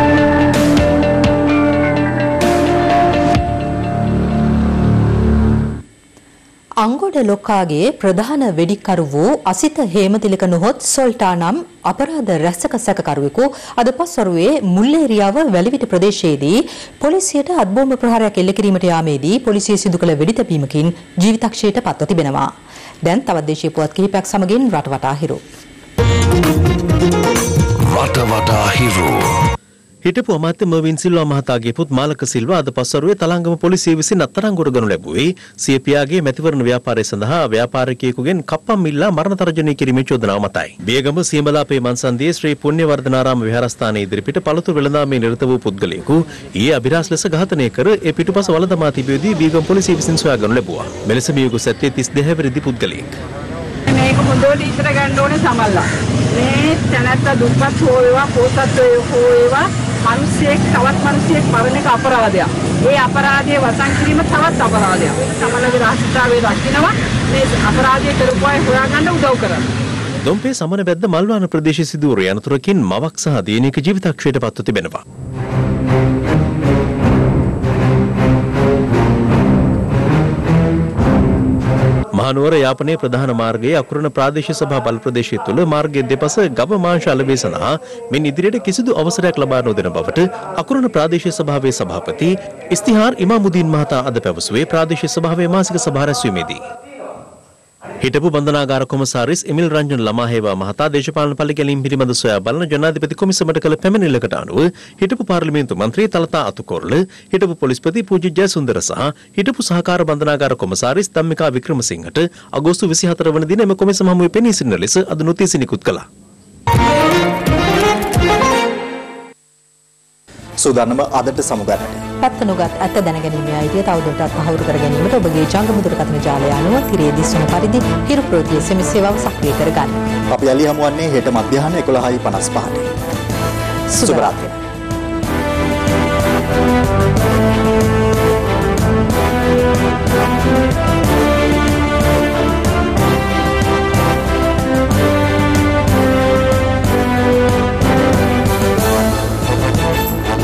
අංගොඩ ලොක්කාගේ ප්‍රධාන වෙඩික්කරු වූ අසිත හේමතිලක නොහොත් සොල්ටා නම් අපරාධ රැසක සැකකරුවෙකු අද පස්වරුවේ මුල්ලේරියාව වැලිවිට ප්‍රදේශයේදී පොලිසියට අත්බෝම්බ ප්‍රහාරයක් එල්ල කිරීමට යාමේදී පොලිසිය සිදු කළ වෙඩිතැබීමකින් ජීවිතක්ෂයට පත්ව තිබෙනවා. දැන් තවත් දේශීය පුවත් කිහිපයක් සමගින් රටවටා හිරු. රටවටා හිරු. හිටපු අමාත්‍ය මර්වින් සිල්වා මහතාගේ පුත් මාලක සිල්වා අද පස්වරුවේ තලංගම පොලිසිය විසින් අත්අඩංගුවට ගනු ලැබුවේ සිය පියාගේ මැතිවරණ ව්‍යාපාරය සඳහා ව්‍යාපාරිකයෙකුගෙන් කප්පම් මිල්ලා මරණ තරජනය කිරීමේ චෝදනාව මතයි. බියගම සියඹලාපේ මන්සන්දියේ ශ්‍රී පුණ්‍යවර්ධනාරාම විහාරස්ථානයේ ඉදිරිපිට පළතුරු වෙළඳාමේ නිරත වූ පුද්ගලයෙකු ඊයේ අභිරහස් ලෙස ඝාතනය කර ඒ පිටුපස වළ දමා තිබෙද්දී බියගම පොලිසිය විසින් සොයා ගනු ලැබුවා. මෙලෙස මියගොස් ඇත්තේ තිස් දෙක වෙනිදි පුද්ගලයෙක්. මේක හොඳට ඉස්සර ගන්න ඕනේ සමල්ලා. මේ තැනත්ත දුප්පත් හෝ වේවා පොසත් හෝ වේවා මිනිස්සෙක් තවත් මිනිස්සෙක් මරණ එක අපරාධයක්. ඒ අපරාධයේ වසන් කිරීම තවත් අපරාධයක්. සමනගේ රාජ්‍යතාවයේ රකින්නවා මේ අපරාධය කරපු අය හොයාගන්න උදව් කරනවා. දොම්පේ සමන බැද්ද මල්වාන ප්‍රදේශයේ සිදු වූ යනතුරකින් මවක් සහ දියණියක ජීවිතක්ෂයට පත්ව තිබෙනවා. මහනුවර යාපනයේ ප්‍රධාන මාර්ගයේ අකුරණ ප්‍රාදේශීය සභා බල ප්‍රදේශය තුළ මාර්ගයේ දෙපස ගව මාංශ අලෙවි සඳහා මින් ඉදිරියට කිසිදු අවසරයක් ලබා නොදෙන බවට අකුරණ ප්‍රාදේශීය සභාවේ සභාපති ඉස්තිහාර් ඉමාමුදීන් මහතා අද පැවසුවේ ප්‍රාදේශීය සභාවේ මාසික සභා රැස්වීමේදී. හිටපු බන්ධනාගාර කොමසාරිස් එමිල් රංජන් ළමාහේවා මහතා දේශපාලන පල්ලිගැලීම් පිළිබඳ සොයා බලන ජනාධිපති කොමිසමට කළ පැමිණිල්ලකට අනුව හිටපු පාර්ලිමේන්තු මන්ත්‍රී තලතා අතුකොරළ, හිටපු පොලිස්පති පූජ්‍ය ජයසුන්දර සහ හිටපු සහකාර බන්ධනාගාර කොමසාරිස් ධම්මිකා වික්‍රමසිංහට අගෝස්තු විසිහතර වන දින එම කොමිසම හමුවේ පෙනී සිටින ලෙස අද නොතීසි නිකුත් කළා. සූදානම අදට සමුගන්නට. පැත්ත නොගත් ඇත්ත දැනගැනීමේ අයිතිය තවදුරටත් තහවුරු කර ගැනීමට ඔබගේ ජංගම දුරකථන ජාලය අනුව තිරේ දිස්වන පරිදි හිරු ප්‍රවෘත්ති එස් එම් එස් සේවාව සක්‍රිය කරගන්න. අපි යලි හමුවන්නේ හෙට මධ්‍යහන එකොළහයි පනස් පහට. සුබ රාත්‍රියක්.